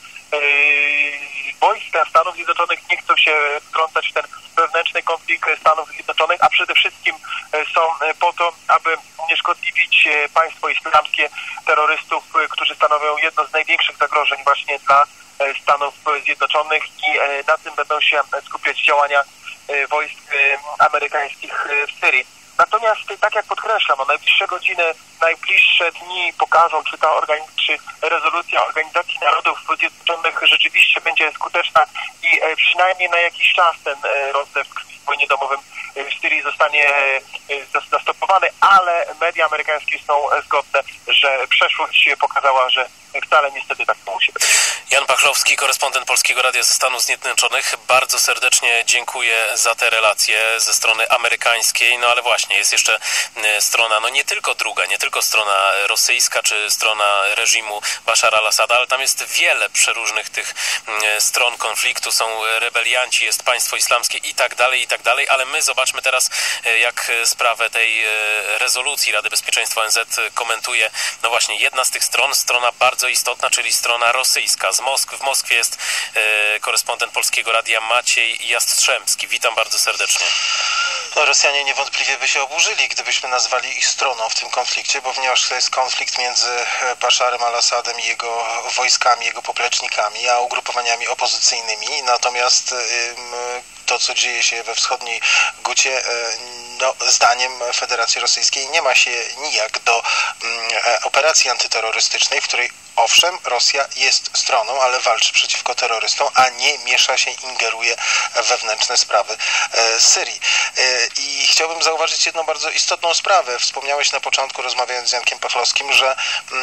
wojska Stanów Zjednoczonych nie chcą się wtrącać w ten wewnętrzny konflikt Stanów Zjednoczonych, a przede wszystkim są po to, aby unieszkodliwić państwo islamskie, terrorystów, którzy stanowią jedno z największych zagrożeń właśnie dla Stanów Zjednoczonych i na tym będą się skupiać działania wojsk amerykańskich w Syrii. Natomiast, tak jak podkreślam, najbliższe godziny, najbliższe dni pokażą, czy rezolucja Organizacji Narodów Zjednoczonych rzeczywiście będzie skuteczna i przynajmniej na jakiś czas ten rozlew krwi w wojnie domowym w Syrii zostanie zastopowany, ale media amerykańskie są zgodne, że przeszłość pokazała, że wcale niestety tak nie musi być. Jan Pachlowski, korespondent Polskiego Radia ze Stanów Zjednoczonych. Bardzo serdecznie dziękuję za te relacje ze strony amerykańskiej. No ale właśnie, jest jeszcze strona, no nie tylko druga, nie tylko strona rosyjska, czy strona reżimu Bashara al-Assada, ale tam jest wiele przeróżnych tych stron konfliktu. Są rebelianci, jest państwo islamskie i tak dalej, ale my zobaczmy teraz, jak sprawę tej rezolucji Rady Bezpieczeństwa ONZ komentuje, no właśnie, jedna z tych stron, strona bardzo istotna, czyli strona rosyjska. W Moskwie jest korespondent Polskiego Radia Maciej Jastrzębski. Witam bardzo serdecznie. No, Rosjanie niewątpliwie by się oburzyli, gdybyśmy nazwali ich stroną w tym konflikcie, bo ponieważ to jest konflikt między Basharem al-Assadem i jego wojskami, jego poplecznikami, a ugrupowaniami opozycyjnymi. Natomiast to, co dzieje się we wschodniej Gucie, no, zdaniem Federacji Rosyjskiej nie ma się nijak do operacji antyterrorystycznej, w której owszem, Rosja jest stroną, ale walczy przeciwko terrorystom, a nie miesza się, ingeruje w wewnętrzne sprawy Syrii. I chciałbym zauważyć jedną bardzo istotną sprawę. Wspomniałeś na początku, rozmawiając z Jankiem Pachlowskim, że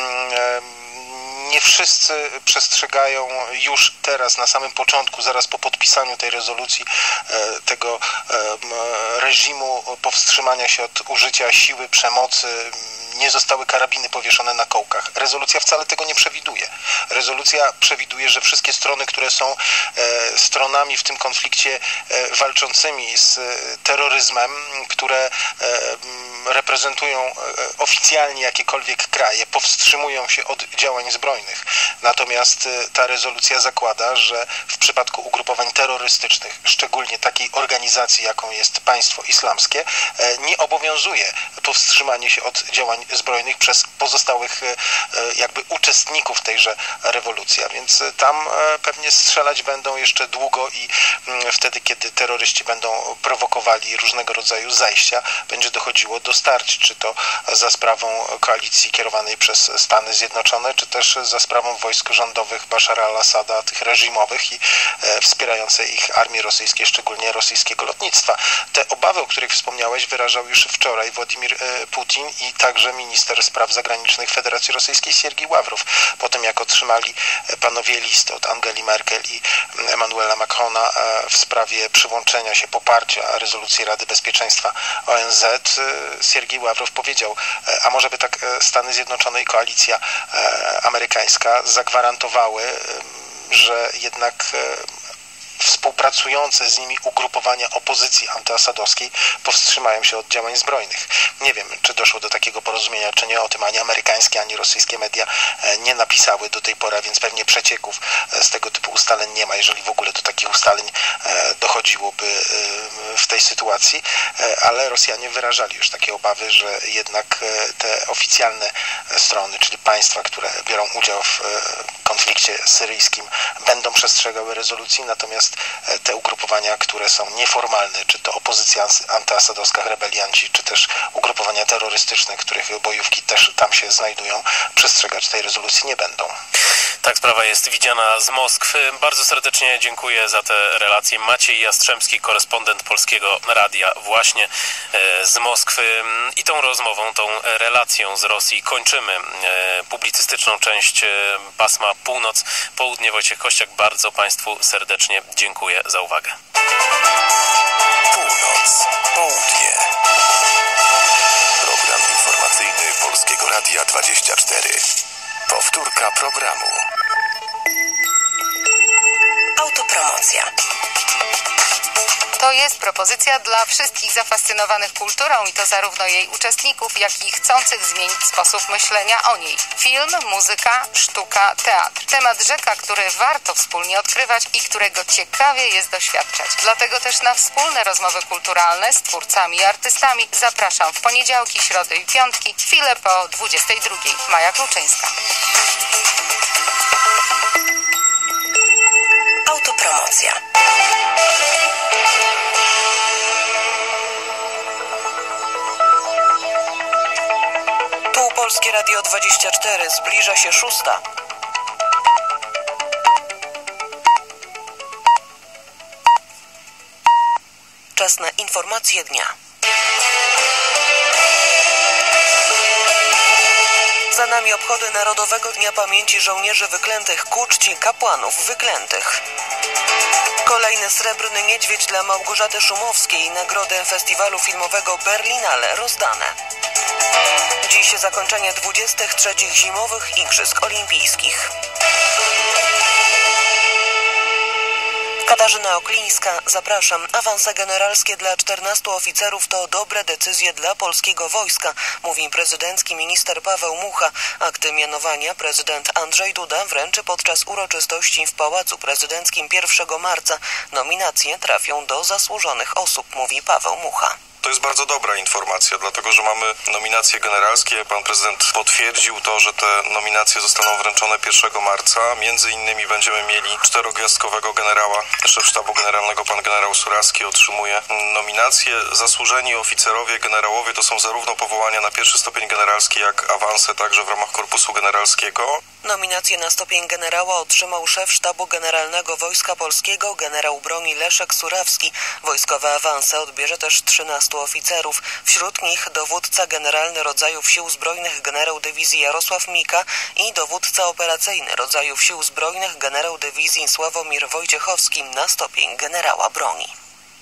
nie wszyscy przestrzegają już teraz, na samym początku, zaraz po podpisaniu tej rezolucji, tego reżimu powstrzymania się od użycia siły, przemocy, nie zostały karabiny powieszone na kołkach. Rezolucja wcale tego nie przewiduje. Rezolucja przewiduje, że wszystkie strony, które są stronami w tym konflikcie walczącymi z terroryzmem, które reprezentują oficjalnie jakiekolwiek kraje, powstrzymują się od działań zbrojnych. Natomiast ta rezolucja zakłada, że w przypadku ugrupowań terrorystycznych, szczególnie takiej organizacji, jaką jest państwo islamskie, nie obowiązuje powstrzymanie się od działań zbrojnych przez pozostałych jakby uczestników tejże rewolucji. Więc tam pewnie strzelać będą jeszcze długo i wtedy, kiedy terroryści będą prowokowali różnego rodzaju zajścia, będzie dochodziło do starć, czy to za sprawą koalicji kierowanej przez Stany Zjednoczone, czy też za sprawą wojsk rządowych Bashara al-Assada, tych reżimowych i wspierającej ich armii rosyjskiej, szczególnie rosyjskiego lotnictwa. Te obawy, o których wspomniałeś, wyrażał już wczoraj Władimir Putin i także minister spraw zagranicznych Federacji Rosyjskiej Siergiej Ławrow, po tym jak otrzymali panowie list od Angeli Merkel i Emmanuela Macrona w sprawie przyłączenia się, poparcia rezolucji Rady Bezpieczeństwa ONZ, Siergiej Ławrow powiedział, a może by tak Stany Zjednoczone i koalicja amerykańska zagwarantowały że jednak współpracujące z nimi ugrupowania opozycji antyasadowskiej powstrzymają się od działań zbrojnych. Nie wiem, czy doszło do takiego porozumienia, czy nie. O tym ani amerykańskie, ani rosyjskie media nie napisały do tej pory, więc pewnie przecieków z tego typu ustaleń nie ma, jeżeli w ogóle do takich ustaleń dochodziłoby w tej sytuacji, ale Rosjanie wyrażali już takie obawy, że jednak te oficjalne strony, czyli państwa, które biorą udział w konflikcie syryjskim, będą przestrzegały rezolucji, natomiast te ugrupowania, które są nieformalne, czy to opozycja antyasadowska, rebelianci, czy też ugrupowania terrorystyczne, których bojówki też tam się znajdują, przestrzegać tej rezolucji nie będą. Tak sprawa jest widziana z Moskwy. Bardzo serdecznie dziękuję za te relacje. Maciej Jastrzębski, korespondent Polskiego Radia właśnie z Moskwy. I tą rozmową, tą relacją z Rosji kończymy publicystyczną część pasma Północ-Południe. Wojciech Kościak, bardzo Państwu serdecznie dziękuję za uwagę. Północ-Południe. Program informacyjny Polskiego Radia 24. Powtórka programu. Autopromocja. To jest propozycja dla wszystkich zafascynowanych kulturą i to zarówno jej uczestników, jak i chcących zmienić sposób myślenia o niej. Film, muzyka, sztuka, teatr. Temat rzeka, który warto wspólnie odkrywać i którego ciekawie jest doświadczać. Dlatego też na wspólne rozmowy kulturalne z twórcami i artystami zapraszam w poniedziałki, środy i piątki, chwilę po 22. Maja Kluczyńska. Autopromocja. Tu Polskie Radio 24. Zbliża się 6. Czas na informacje dnia. Za nami obchody Narodowego Dnia Pamięci Żołnierzy Wyklętych ku czci kapłanów wyklętych. Kolejny Srebrny Niedźwiedź dla Małgorzaty Szumowskiej, nagrody festiwalu filmowego Berlinale rozdane. Dziś zakończenie 23. Zimowych Igrzysk Olimpijskich. Katarzyna Oklińska, zapraszam. Awanse generalskie dla 14 oficerów to dobre decyzje dla polskiego wojska, mówi prezydencki minister Paweł Mucha. Akty mianowania prezydent Andrzej Duda wręczy podczas uroczystości w Pałacu Prezydenckim 1 marca. Nominacje trafią do zasłużonych osób, mówi Paweł Mucha. To jest bardzo dobra informacja, dlatego że mamy nominacje generalskie. Pan prezydent potwierdził to, że te nominacje zostaną wręczone 1 marca. Między innymi będziemy mieli 4-gwiazdkowego generała. Szef Sztabu Generalnego, pan generał Surawski, otrzymuje nominację. Zasłużeni oficerowie, generałowie to są zarówno powołania na 1. stopień generalski, jak awanse także w ramach Korpusu Generalskiego. Nominację na stopień generała otrzymał szef Sztabu Generalnego Wojska Polskiego, generał broni Leszek Surawski. Wojskowe awanse odbierze też 13 oficerów. Wśród nich dowódca generalny rodzajów Sił Zbrojnych generał dywizji Jarosław Mika i dowódca operacyjny rodzajów Sił Zbrojnych generał dywizji Sławomir Wojciechowski na stopień generała broni.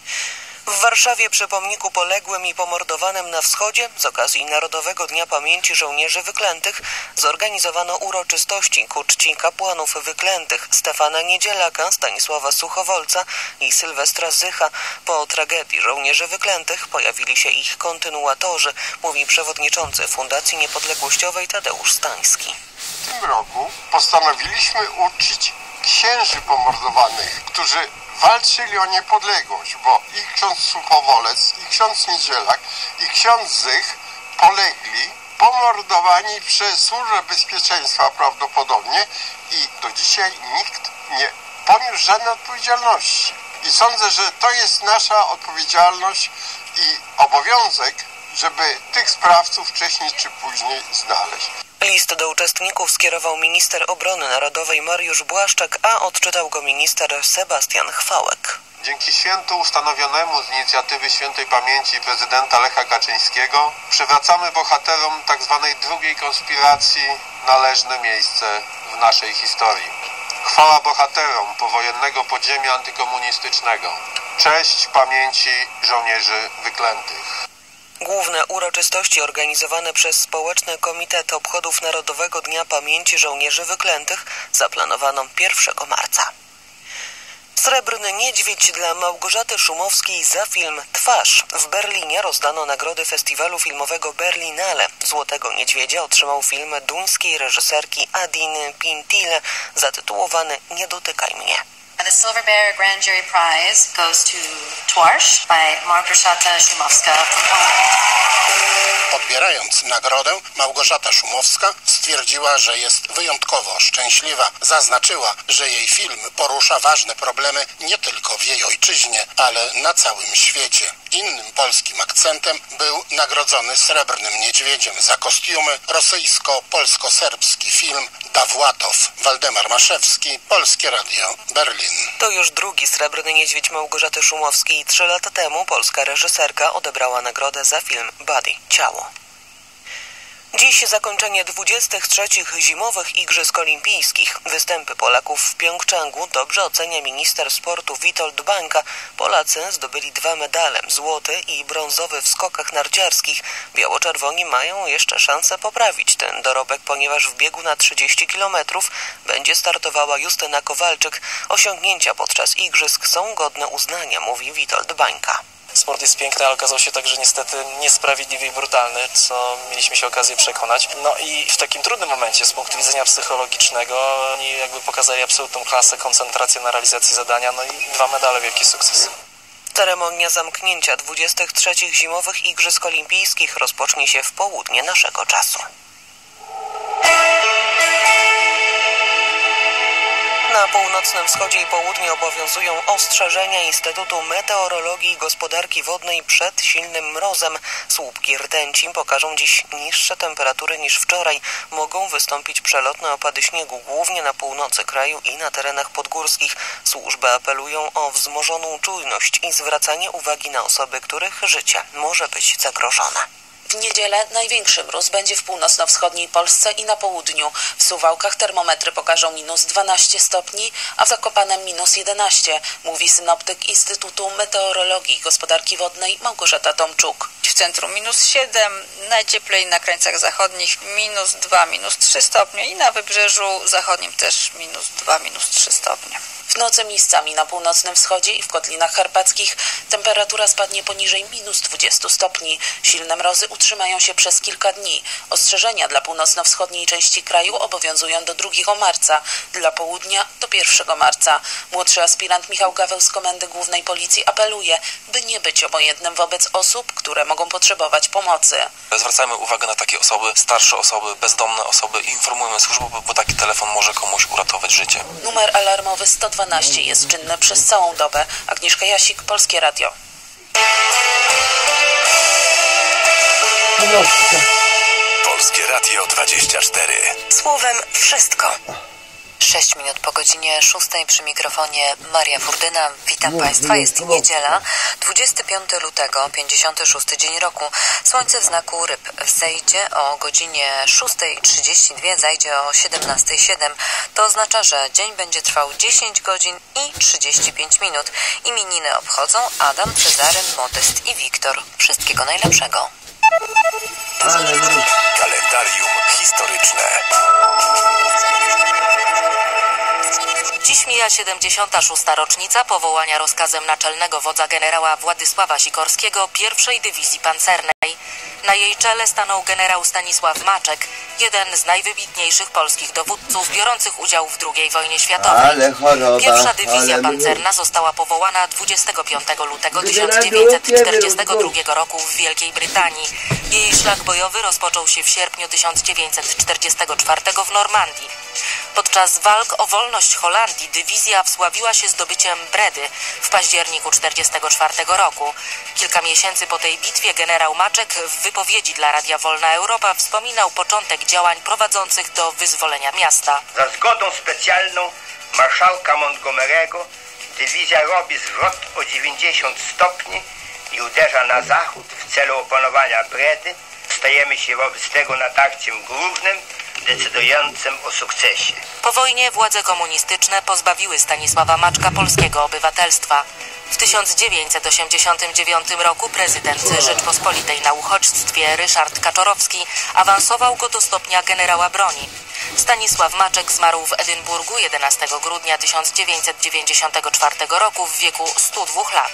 W Warszawie przy pomniku poległym i pomordowanym na wschodzie z okazji Narodowego Dnia Pamięci Żołnierzy Wyklętych zorganizowano uroczystości ku czci kapłanów wyklętych Stefana Niedzielaka, Stanisława Suchowolca i Sylwestra Zycha. Po tragedii żołnierzy wyklętych pojawili się ich kontynuatorzy, mówi przewodniczący Fundacji Niepodległościowej Tadeusz Stański. W tym roku postanowiliśmy uczcić księży pomordowanych, którzy walczyli o niepodległość, bo i ksiądz Suchowolec, i ksiądz Niedzielak, i ksiądz Zych polegli, pomordowani przez Służbę Bezpieczeństwa prawdopodobnie i do dzisiaj nikt nie poniósł żadnej odpowiedzialności. I sądzę, że to jest nasza odpowiedzialność i obowiązek, żeby tych sprawców wcześniej czy później znaleźć. List do uczestników skierował minister obrony narodowej Mariusz Błaszczak, a odczytał go minister Sebastian Chwałek. Dzięki świętu ustanowionemu z inicjatywy świętej pamięci prezydenta Lecha Kaczyńskiego przywracamy bohaterom tzw. drugiej konspiracji należne miejsce w naszej historii. Chwała bohaterom powojennego podziemia antykomunistycznego. Cześć pamięci żołnierzy wyklętych. Główne uroczystości organizowane przez Społeczny Komitet Obchodów Narodowego Dnia Pamięci Żołnierzy Wyklętych zaplanowano 1 marca. Srebrny Niedźwiedź dla Małgorzaty Szumowskiej za film Twarz. W Berlinie rozdano nagrody festiwalu filmowego Berlinale. Złotego Niedźwiedzia otrzymał film duńskiej reżyserki Adiny Pintile zatytułowany Nie dotykaj mnie. The Silver Bear Grand Jury Prize goes to Twarz by Małgorzata Szumowska from Poland. Odbierając nagrodę, Małgorzata Szumowska stwierdziła, że jest wyjątkowo szczęśliwa. Zaznaczyła, że jej film porusza ważne problemy nie tylko w jej ojczyźnie, ale na całym świecie. Innym polskim akcentem był nagrodzony Srebrnym Niedźwiedziem za kostiumy rosyjsko-polsko-serbski film Dawłatow. Waldemar Maszewski, Polskie Radio, Berlin. To już drugi Srebrny Niedźwiedź Małgorzaty Szumowskiej. 3 lata temu polska reżyserka odebrała nagrodę za film Body – Ciało. Dziś zakończenie 23. Zimowych Igrzysk Olimpijskich. Występy Polaków w Pjongczangu dobrze ocenia minister sportu Witold Bańka. Polacy zdobyli 2 medale, złoty i brązowy w skokach narciarskich. Biało-czerwoni mają jeszcze szansę poprawić ten dorobek, ponieważ w biegu na 30 km będzie startowała Justyna Kowalczyk. Osiągnięcia podczas Igrzysk są godne uznania, mówi Witold Bańka. Sport jest piękny, ale okazał się także niestety niesprawiedliwy i brutalny, co mieliśmy się okazję przekonać. No i w takim trudnym momencie z punktu widzenia psychologicznego oni jakby pokazali absolutną klasę, koncentrację na realizacji zadania, no i 2 medale, wielki sukces. Ceremonia zamknięcia 23. Zimowych Igrzysk Olimpijskich rozpocznie się w południe naszego czasu. Na północnym wschodzie i południu obowiązują ostrzeżenia Instytutu Meteorologii i Gospodarki Wodnej przed silnym mrozem. Słupki rtęci pokażą dziś niższe temperatury niż wczoraj. Mogą wystąpić przelotne opady śniegu, głównie na północy kraju i na terenach podgórskich. Służby apelują o wzmożoną czujność i zwracanie uwagi na osoby, których życie może być zagrożone. W niedzielę największy mróz będzie w północno-wschodniej Polsce i na południu. W Suwałkach termometry pokażą -12 stopni, a w Zakopanem -11, mówi synoptyk Instytutu Meteorologii i Gospodarki Wodnej Małgorzata Tomczuk. W centrum -7, najcieplej na krańcach zachodnich -2, -3 stopnie i na wybrzeżu zachodnim też -2, -3 stopnie. W nocy miejscami na północnym wschodzie i w Kotlinach Karpackich temperatura spadnie poniżej -20 stopni. Silne mrozy utrzymają się przez kilka dni. Ostrzeżenia dla północno-wschodniej części kraju obowiązują do 2 marca, dla południa do 1 marca. Młodszy aspirant Michał Gaweł z Komendy Głównej Policji apeluje, by nie być obojętnym wobec osób, które mogą potrzebować pomocy. Zwracajmy uwagę na takie osoby, starsze osoby, bezdomne osoby i informujmy służbę, bo taki telefon może komuś uratować życie. Numer alarmowy 112 jest czynny przez całą dobę. Agnieszka Jasik, Polskie Radio. Polskie Radio 24. Słowem wszystko. 6 minut po godzinie 6 przy mikrofonie Maria Furdyna. Witam Państwa. Jest niedziela, 25 lutego, 56 dzień roku. Słońce w znaku ryb wzejdzie o godzinie 6:32, zajdzie o 17:07. To oznacza, że dzień będzie trwał 10 godzin i 35 minut. Imieniny obchodzą Adam, Cezary, Modest i Wiktor. Wszystkiego najlepszego. Kalendarium historyczne. Dziś mija 76. rocznica powołania rozkazem naczelnego wodza generała Władysława Sikorskiego I Dywizji Pancernej. Na jej czele stanął generał Stanisław Maczek, jeden z najwybitniejszych polskich dowódców biorących udział w II wojnie światowej. Pierwsza dywizja pancerna została powołana 25 lutego 1942 roku w Wielkiej Brytanii. Jej szlak bojowy rozpoczął się w sierpniu 1944 w Normandii. Podczas walk o wolność Holandii dywizja wsławiła się zdobyciem Bredy w październiku 1944 roku. Kilka miesięcy po tej bitwie generał Maczek w wypowiedzi dla Radia Wolna Europa wspominał początek działań prowadzących do wyzwolenia miasta. Za zgodą specjalną marszałka Montgomery'ego dywizja robi zwrot o 90 stopni i uderza na zachód w celu opanowania Bredy. Stajemy się wobec tego natarciem głównym decydującym o sukcesie. Po wojnie władze komunistyczne pozbawiły Stanisława Maczka polskiego obywatelstwa. W 1989 roku prezydent Rzeczpospolitej na uchodźstwie Ryszard Kaczorowski awansował go do stopnia generała broni. Stanisław Maczek zmarł w Edynburgu 11 grudnia 1994 roku w wieku 102 lat.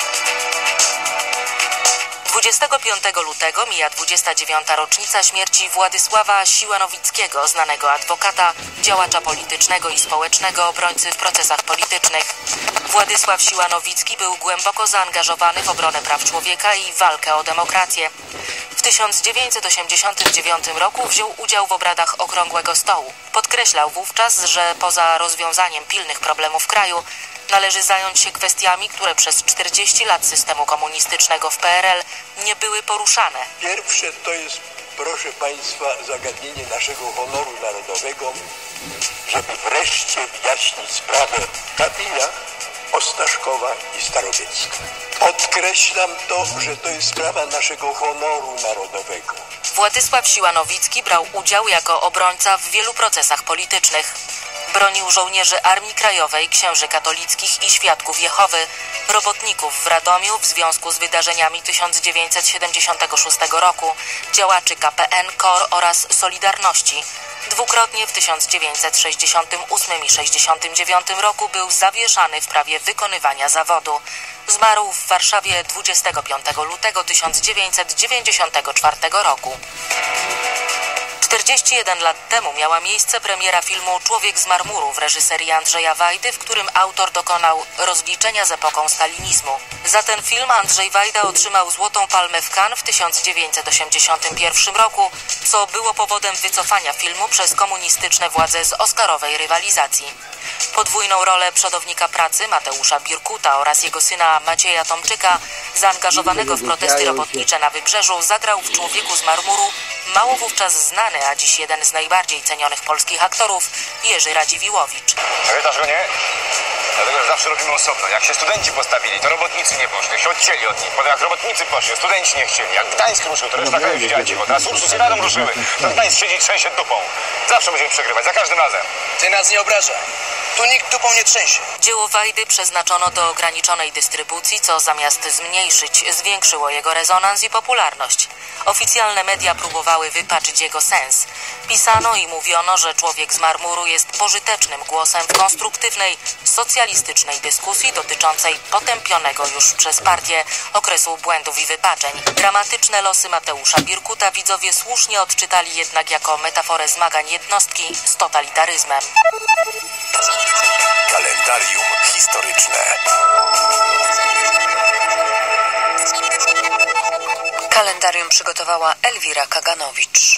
25 lutego mija 29. rocznica śmierci Władysława Siła-Nowickiego, znanego adwokata, działacza politycznego i społecznego, obrońcy w procesach politycznych. Władysław Siła-Nowicki był głęboko zaangażowany w obronę praw człowieka i walkę o demokrację. W 1989 roku wziął udział w obradach Okrągłego Stołu. Podkreślał wówczas, że poza rozwiązaniem pilnych problemów kraju należy zająć się kwestiami, które przez 40 lat systemu komunistycznego w PRL nie były poruszane. Pierwsze to jest, proszę Państwa, zagadnienie naszego honoru narodowego, żeby wreszcie wyjaśnić sprawę Katynia, Ostaszkowa i Starowiecka. Podkreślam to, że to jest sprawa naszego honoru narodowego. Władysław Siła-Nowicki brał udział jako obrońca w wielu procesach politycznych. Bronił żołnierzy Armii Krajowej, księży katolickich i świadków Jehowy, robotników w Radomiu w związku z wydarzeniami 1976 roku, działaczy KPN, KOR oraz Solidarności. Dwukrotnie w 1968 i 1969 roku był zawieszany w prawie wykonywania zawodu. Zmarł w Warszawie 25 lutego 1994 roku. 41 lat temu miała miejsce premiera filmu Człowiek z marmuru w reżyserii Andrzeja Wajdy, w którym autor dokonał rozliczenia z epoką stalinizmu. Za ten film Andrzej Wajda otrzymał Złotą Palmę w Cannes w 1981 roku, co było powodem wycofania filmu przez komunistyczne władze z oscarowej rywalizacji. Podwójną rolę przodownika pracy Mateusza Birkuta oraz jego syna Macieja Tomczyka, zaangażowanego w protesty robotnicze na Wybrzeżu, zagrał w Człowieku z marmuru mało wówczas znany, a dziś jeden z najbardziej cenionych polskich aktorów, Jerzy Radziwiłowicz. Pamiętasz go, nie? Dlatego, że zawsze robimy osobno. Jak się studenci postawili, to robotnicy nie poszli, się odcięli od nich. Potem jak robotnicy poszli, studenci nie chcieli. Jak Gdańsk ruszył, to reszta kraju siedziała cicho. Teraz Ursus i Radom ruszyły, to Gdańsk siedzi i trzęsie dupą. Zawsze musimy przegrywać, za każdym razem. Ty nas nie obrażaj. Tu nikt dupą nie trzęsie. Dzieło Wajdy przeznaczono do ograniczonej dystrybucji, co zamiast zmniejszyć, zwiększyło jego rezonans i popularność. Oficjalne media próbowały wypaczyć jego sens. Pisano i mówiono, że Człowiek z marmuru jest pożytecznym głosem w konstruktywnej, socjalistycznej dyskusji dotyczącej potępionego już przez partię okresu błędów i wypaczeń. Dramatyczne losy Mateusza Birkuta widzowie słusznie odczytali jednak jako metaforę zmagań jednostki z totalitaryzmem. Kalendarium historyczne. Kalendarium przygotowała Elwira Kaganowicz.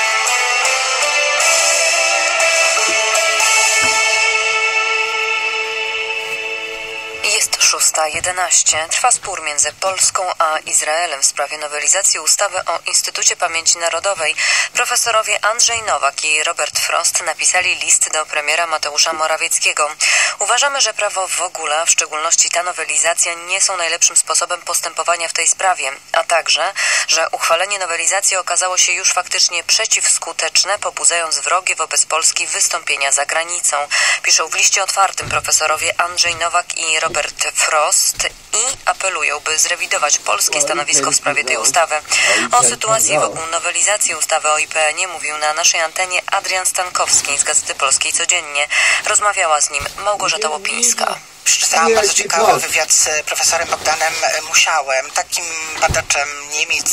Jest 6:11. Trwa spór między Polską a Izraelem w sprawie nowelizacji ustawy o Instytucie Pamięci Narodowej. Profesorowie Andrzej Nowak i Robert Frost napisali list do premiera Mateusza Morawieckiego. Uważamy, że prawo w ogóle, a w szczególności ta nowelizacja, nie są najlepszym sposobem postępowania w tej sprawie, a także, że uchwalenie nowelizacji okazało się już faktycznie przeciwskuteczne, pobudzając wrogie wobec Polski wystąpienia za granicą. Piszą w liście otwartym profesorowie Andrzej Nowak i Robert Frost i apelują, by zrewidować polskie stanowisko w sprawie tej ustawy. O sytuacji wokół nowelizacji ustawy o IPN-ie mówił na naszej antenie Adrian Stankowski z Gazety Polskiej Codziennie. Rozmawiała z nim Małgorzata Łopińska. Przeczytałam bardzo ciekawy wywiad z profesorem Bogdanem Musiałem, takim badaczem Niemiec,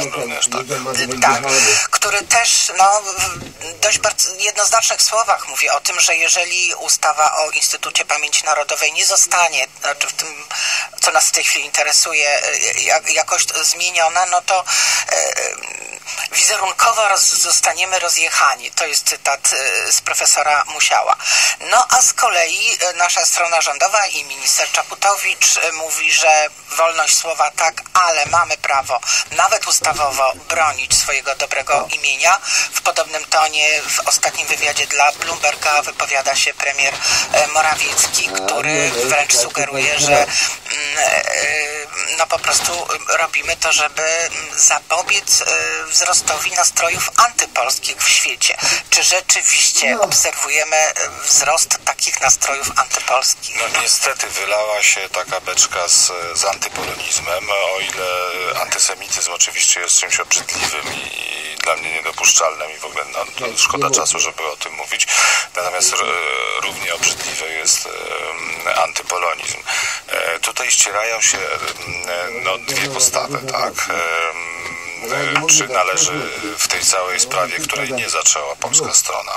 który też w dość bardzo jednoznacznych słowach mówi o tym, że jeżeli ustawa o Instytucie Pamięci Narodowej nie zostanie, znaczy w tym, co nas w tej chwili interesuje, jakoś zmieniona, no to wizerunkowo zostaniemy rozjechani. To jest cytat z profesora Musiała. No a z kolei nasza strona rządowa i minister Czaputowicz mówi, że wolność słowa tak, ale mamy prawo nawet ustawowo bronić swojego dobrego imienia. W podobnym tonie w ostatnim wywiadzie dla Bloomberga wypowiada się premier Morawiecki, który wręcz sugeruje, że no po prostu robimy to, żeby zapobiec wzrostowi nastrojów antypolskich w świecie. Czy rzeczywiście obserwujemy wzrost takich nastrojów antypolskich? No niestety wylała się taka beczka z antypolonizmem, o ile antysemityzm oczywiście jest czymś obrzydliwym i dla mnie niedopuszczalnym i w ogóle szkoda czasu, żeby o tym mówić. Natomiast równie obrzydliwy jest antypolonizm. Tutaj ścierają się dwie postawy, tak? Czy należy w tej całej sprawie, której nie zaczęła polska strona,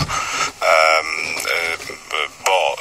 bo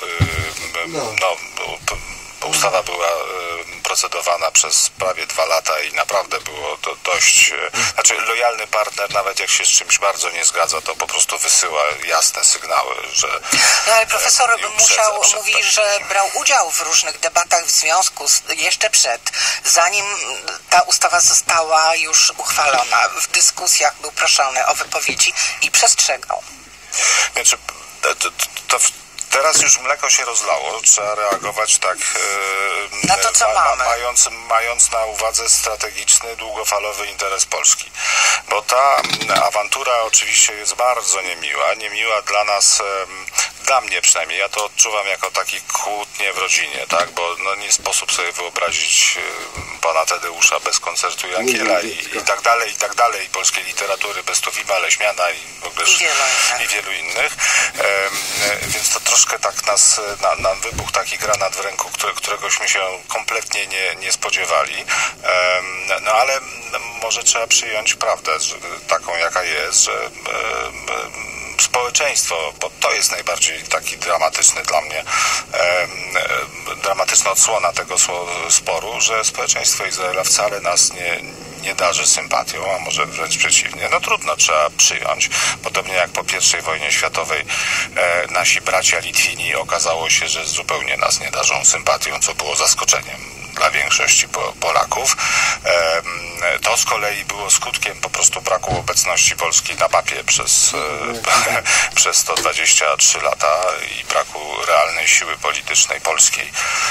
ustawa była procedowana przez prawie 2 lata i naprawdę było to dość... Znaczy lojalny partner, nawet jak się z czymś bardzo nie zgadza, to po prostu wysyła jasne sygnały, że... No ale profesor Musiał mówi, że brał udział w różnych debatach w związku jeszcze zanim ta ustawa została już uchwalona. W dyskusjach był proszony o wypowiedzi i przestrzegał. Znaczy, teraz już mleko się rozlało, trzeba reagować tak, na to, co mamy. Mając na uwadze strategiczny, długofalowy interes Polski. Bo ta awantura oczywiście jest bardzo niemiła dla nas, dla mnie przynajmniej. Ja to odczuwam jako taki kłótnie w rodzinie, tak? Bo nie sposób sobie wyobrazić pana Tadeusza bez koncertu Jankiela i tak dalej, i polskiej literatury bez Tuwima, Leśmiana i w ogóle i wielu innych. Więc to troszkę tak nam wybuchł taki granat w ręku, któregośmy się kompletnie nie spodziewali. No ale może trzeba przyjąć prawdę taką, jaka jest, że społeczeństwo, bo to jest najbardziej taki dramatyczny dla mnie, dramatyczna odsłona tego sporu, że społeczeństwo Izraela wcale nas nie darzy sympatią, a może wręcz przeciwnie. No trudno, trzeba przyjąć. Podobnie jak po I wojnie światowej nasi bracia Litwini okazało się, że zupełnie nas nie darzą sympatią, co było zaskoczeniem dla większości Polaków. To z kolei było skutkiem po prostu braku obecności Polski na mapie przez 123 lata i braku realnej siły politycznej polskiej.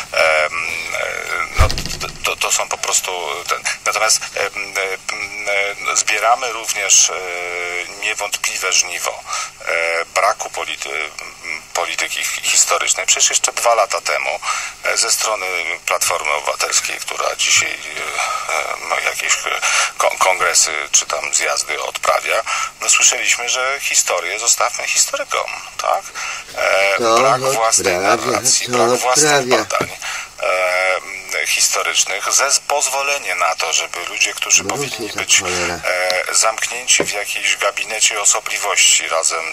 To są po prostu... Natomiast zbieramy również niewątpliwe żniwo braku polityki historycznej. Przecież jeszcze 2 lata temu ze strony Platformy Obywatelskiej, która dzisiaj jakieś kongresy czy tam zjazdy odprawia, słyszeliśmy, że historię zostawmy historykom, tak? Brak własnej narracji, brak własnych badań historycznych, pozwolenie na to, żeby ludzie, którzy powinni być zamknięci w jakiejś gabinecie osobliwości razem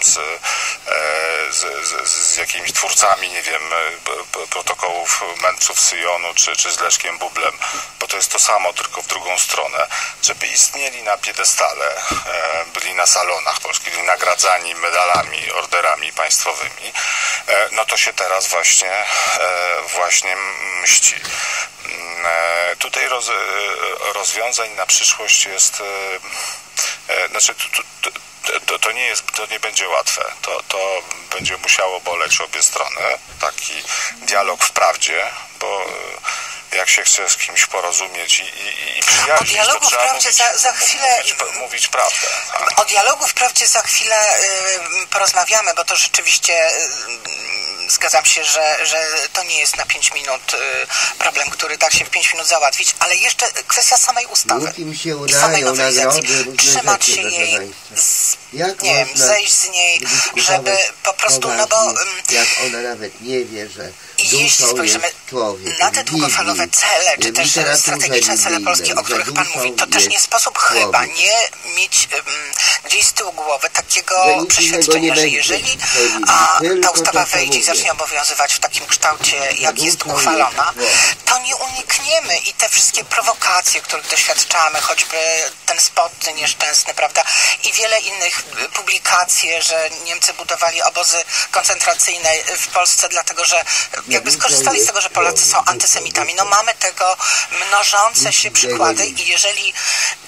z jakimiś twórcami, nie wiem, protokołów mędrców Syjonu czy z Leszkiem Bublem, bo to jest to samo, tylko w drugą stronę, żeby istnieli na piedestale, byli na salonach polskich, byli nagradzani medalami, orderami państwowymi, no to się teraz właśnie mści. Tutaj rozwiązań na przyszłość jest, znaczy to nie będzie łatwe. To będzie musiało boleć obie strony. Taki dialog w prawdzie, bo jak się chce z kimś porozumieć i przyjaźnić, to trzeba mówić prawdę. Tak? O dialogu wprawdzie za chwilę porozmawiamy, bo to rzeczywiście zgadzam się, że to nie jest na 5 minut problem, który da się w 5 minut załatwić, ale jeszcze kwestia samej ustawy i samej nowelizacji. Trzymać się jej, zejść z niej, żeby po prostu, no bo jak ona nawet nie wie, że jeśli spojrzymy na te długofalowe cele, czy też strategiczne cele polskie, o których Pan mówi, to też nie sposób chyba nie mieć gdzieś z tyłu głowy takiego przeświadczenia, że jeżeli ta ustawa wejdzie i zacznie obowiązywać w takim kształcie, jak jest uchwalona, to nie unikniemy i te wszystkie prowokacje, których doświadczamy, choćby ten spot nieszczęsny, prawda, i wiele innych publikacji, że Niemcy budowali obozy koncentracyjne w Polsce, dlatego że jakby skorzystali z tego, że Polacy są antysemitami. No mamy tego mnożące się przykłady i jeżeli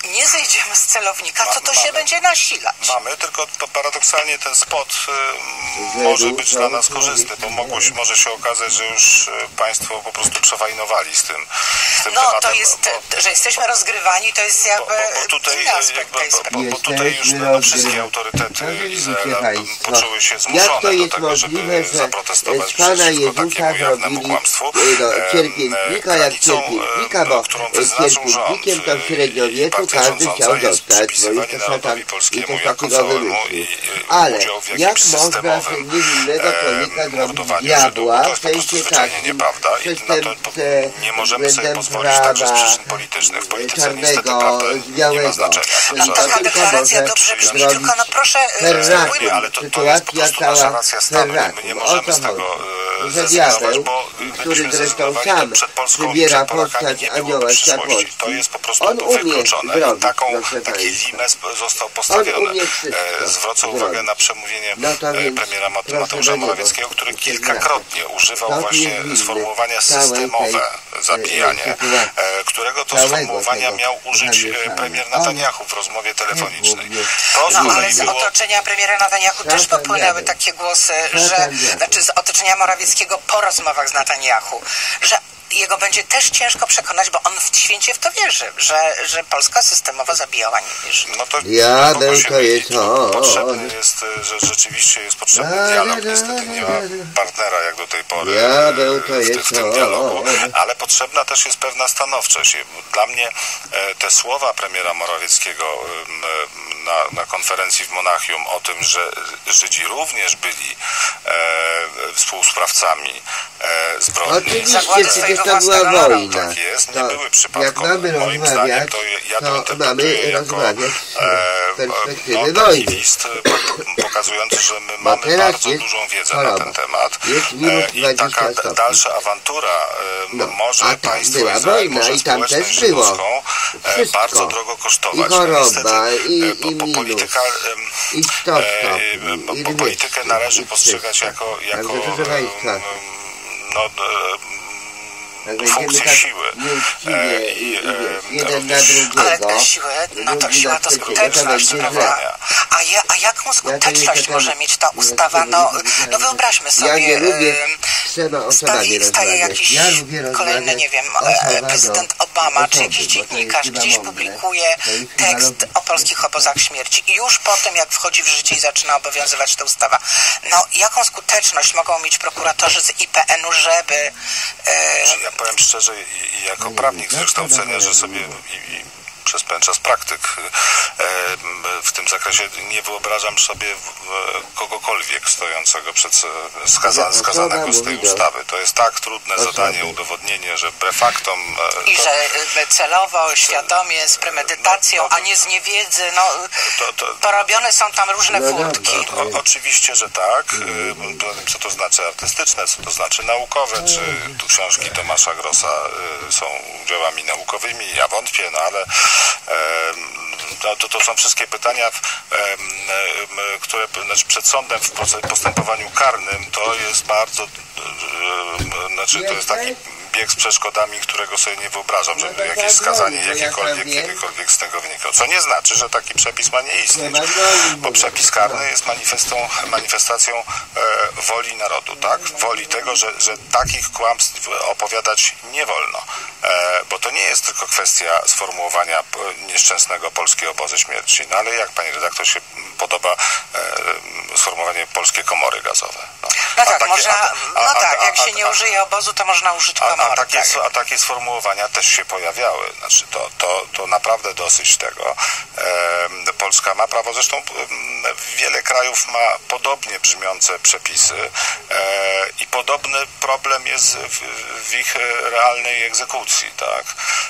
nie zejdziemy z celownika, to się będzie nasilać. Mamy, tylko paradoksalnie ten spot może być dla nas korzystny, bo może się okazać, że już państwo po prostu przewajnowali z tym tematem. To jest, że jesteśmy rozgrywani, to jest jakby inny aspekt tej sprawy. Bo tutaj już wszystkie autorytety Izraela poczuły się zmuszone do tego, żeby zaprotestować przeciwko takiemu jawnemu kłamstwu. Cierpiętnika jak cierpiętnika, bo cierpiętnikiem to w średniowieczu każdy chciał dostać, bo jest to szatan i coś takiego wymyślił. Ale jak można niewinnego człowieka zrobić diabła, w sensie takim przestępcę nie możemy sobie pozwolić także z przyczyn politycznych. W polityce niestety prawda nie ma znaczenia. Taka deklaracja dobrze brzmi, tylko proszę... Ale to jest po prostu nasza racja stanu. My nie możemy z tego zrezygnować, bo który zresztą sam przybiera postać anioła światłości. To jest po prostu wykluczone. Taki limes został postawiony. Zwrócę uwagę na przemówienie premiera Mateusza Morawieckiego, który kilkakrotnie używał właśnie sformułowania systemowe zabijanie, którego to sformułowania miał użyć premier Netanyahu w rozmowie telefonicznej. Ale z otoczenia premiera Netanyahu też popłynęły takie głosy, z otoczenia Morawieckiego po rozmowach z Netanyahu, że jego będzie też ciężko przekonać, bo on święcie w to wierzy, że Polska systemowo zabijała niewiernych. Diabeł to jest Potrzebny jest, że rzeczywiście jest potrzebny dialog. Niestety nie ma partnera jak do tej pory w tym dialogu, ale potrzebna też jest pewna stanowczość. Dla mnie te słowa premiera Morawieckiego na konferencji w Monachium o tym, że Żydzi również byli współsprawcami zbrodni. Oczywiście, to była wojna. Tak jest, nie były przypadkowe. Moim zdaniem to ja to interpretuję jako taki list pokazujący, że my mamy bardzo dużą wiedzę na ten temat i taka dalsza awantura może państwo Izrael, może społeczność żydowską bardzo drogo kosztować. Politykę należy postrzegać jako funkcję siły. Ale te siły, siła to skuteczność, prawda? A jaką skuteczność może mieć ta ustawa? Wyobraźmy sobie, staje jakiś kolejny, nie wiem, prezydent Obama, czy jakiś dziennikarz gdzieś publikuje tekst o polskich obozach śmierci i już po tym, jak wchodzi w życie i zaczyna obowiązywać ta ustawa, jaką skuteczność mogą mieć prokuratorzy z IPN-u, żeby... Ja powiem szczerze i jako prawnik z wykształcenia, że sobie przez pewien czas praktyk w tym zakresie nie wyobrażam sobie kogokolwiek stojącego przed skazanego z tej ustawy. To jest tak trudne zadanie, udowodnienie, że wbrew faktom... I że celowo, świadomie, z premedytacją, a nie z niewiedzy, porobione są tam różne furtki. Oczywiście, że tak. Co to znaczy artystyczne, co to znaczy naukowe, czy tu książki Tomasza Grossa są dziełami naukowymi, ja wątpię, ale to są wszystkie pytania, które przed sądem w postępowaniu karnym to jest bardzo, to jest taki bieg z przeszkodami, którego sobie nie wyobrażam, żeby jakieś skazanie kiedykolwiek z tego wynikało. Co nie znaczy, że taki przepis ma nie istnieć, bo przepis karny jest manifestacją woli narodu, tak? Woli tego, że takich kłamstw opowiadać nie wolno, bo to nie jest tylko kwestia sformułowania nieszczęsnego polskie obozy śmierci, ale jak pani redaktor się podoba sformułowanie polskie komory gazowe. Jak się nie użyje obozu, to można użyć komory. A takie sformułowania też się pojawiały. Znaczy to naprawdę dosyć tego. Polska ma prawo, zresztą wiele krajów ma podobnie brzmiące przepisy i podobny problem jest w ich realnej egzekucji, tak?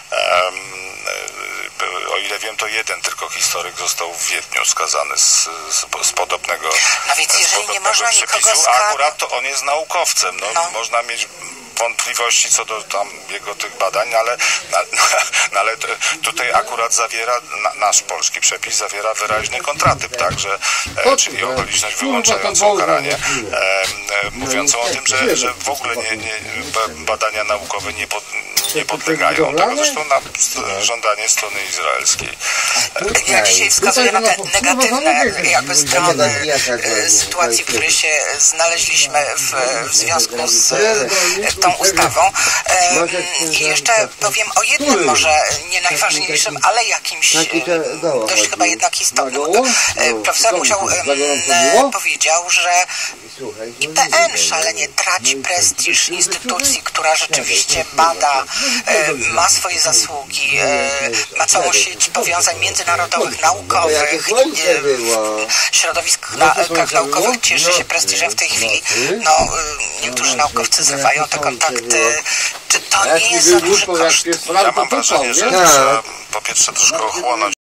O ile wiem, to jeden tylko historyk został w Wiedniu skazany z podobnego więc jeżeli nie można nikogo przepisu, a akurat to on jest naukowcem. Można mieć wątpliwości co do tam jego tych badań, ale tutaj akurat zawiera, nasz polski przepis zawiera wyraźny kontratyp, tak, że, czyli okoliczność wyłączającą karanie, mówiącą o tym, że w ogóle badania naukowe nie podlegają tego, zresztą na żądanie strony izraelskiej. Ja dzisiaj wskazuję na te negatywne jakby strony sytuacji, w której się znaleźliśmy w związku z tą ustawą. I jeszcze powiem o jednym, może nie najważniejszym, ale jakimś dość chyba jednak istotnym. Profesor Musiał powiedział, że IPN szalenie traci prestiż instytucji, która rzeczywiście bada, ma swoje zasługi, ma całą sieć powiązań międzynarodowych, naukowych, w środowiskach naukowych cieszy się prestiżem w tej chwili. No, niektórzy naukowcy zrywają te kontakty. Czy to nie jest za duży koszt? Ja mam wrażenie, że trzeba po pierwsze troszkę ochłonąć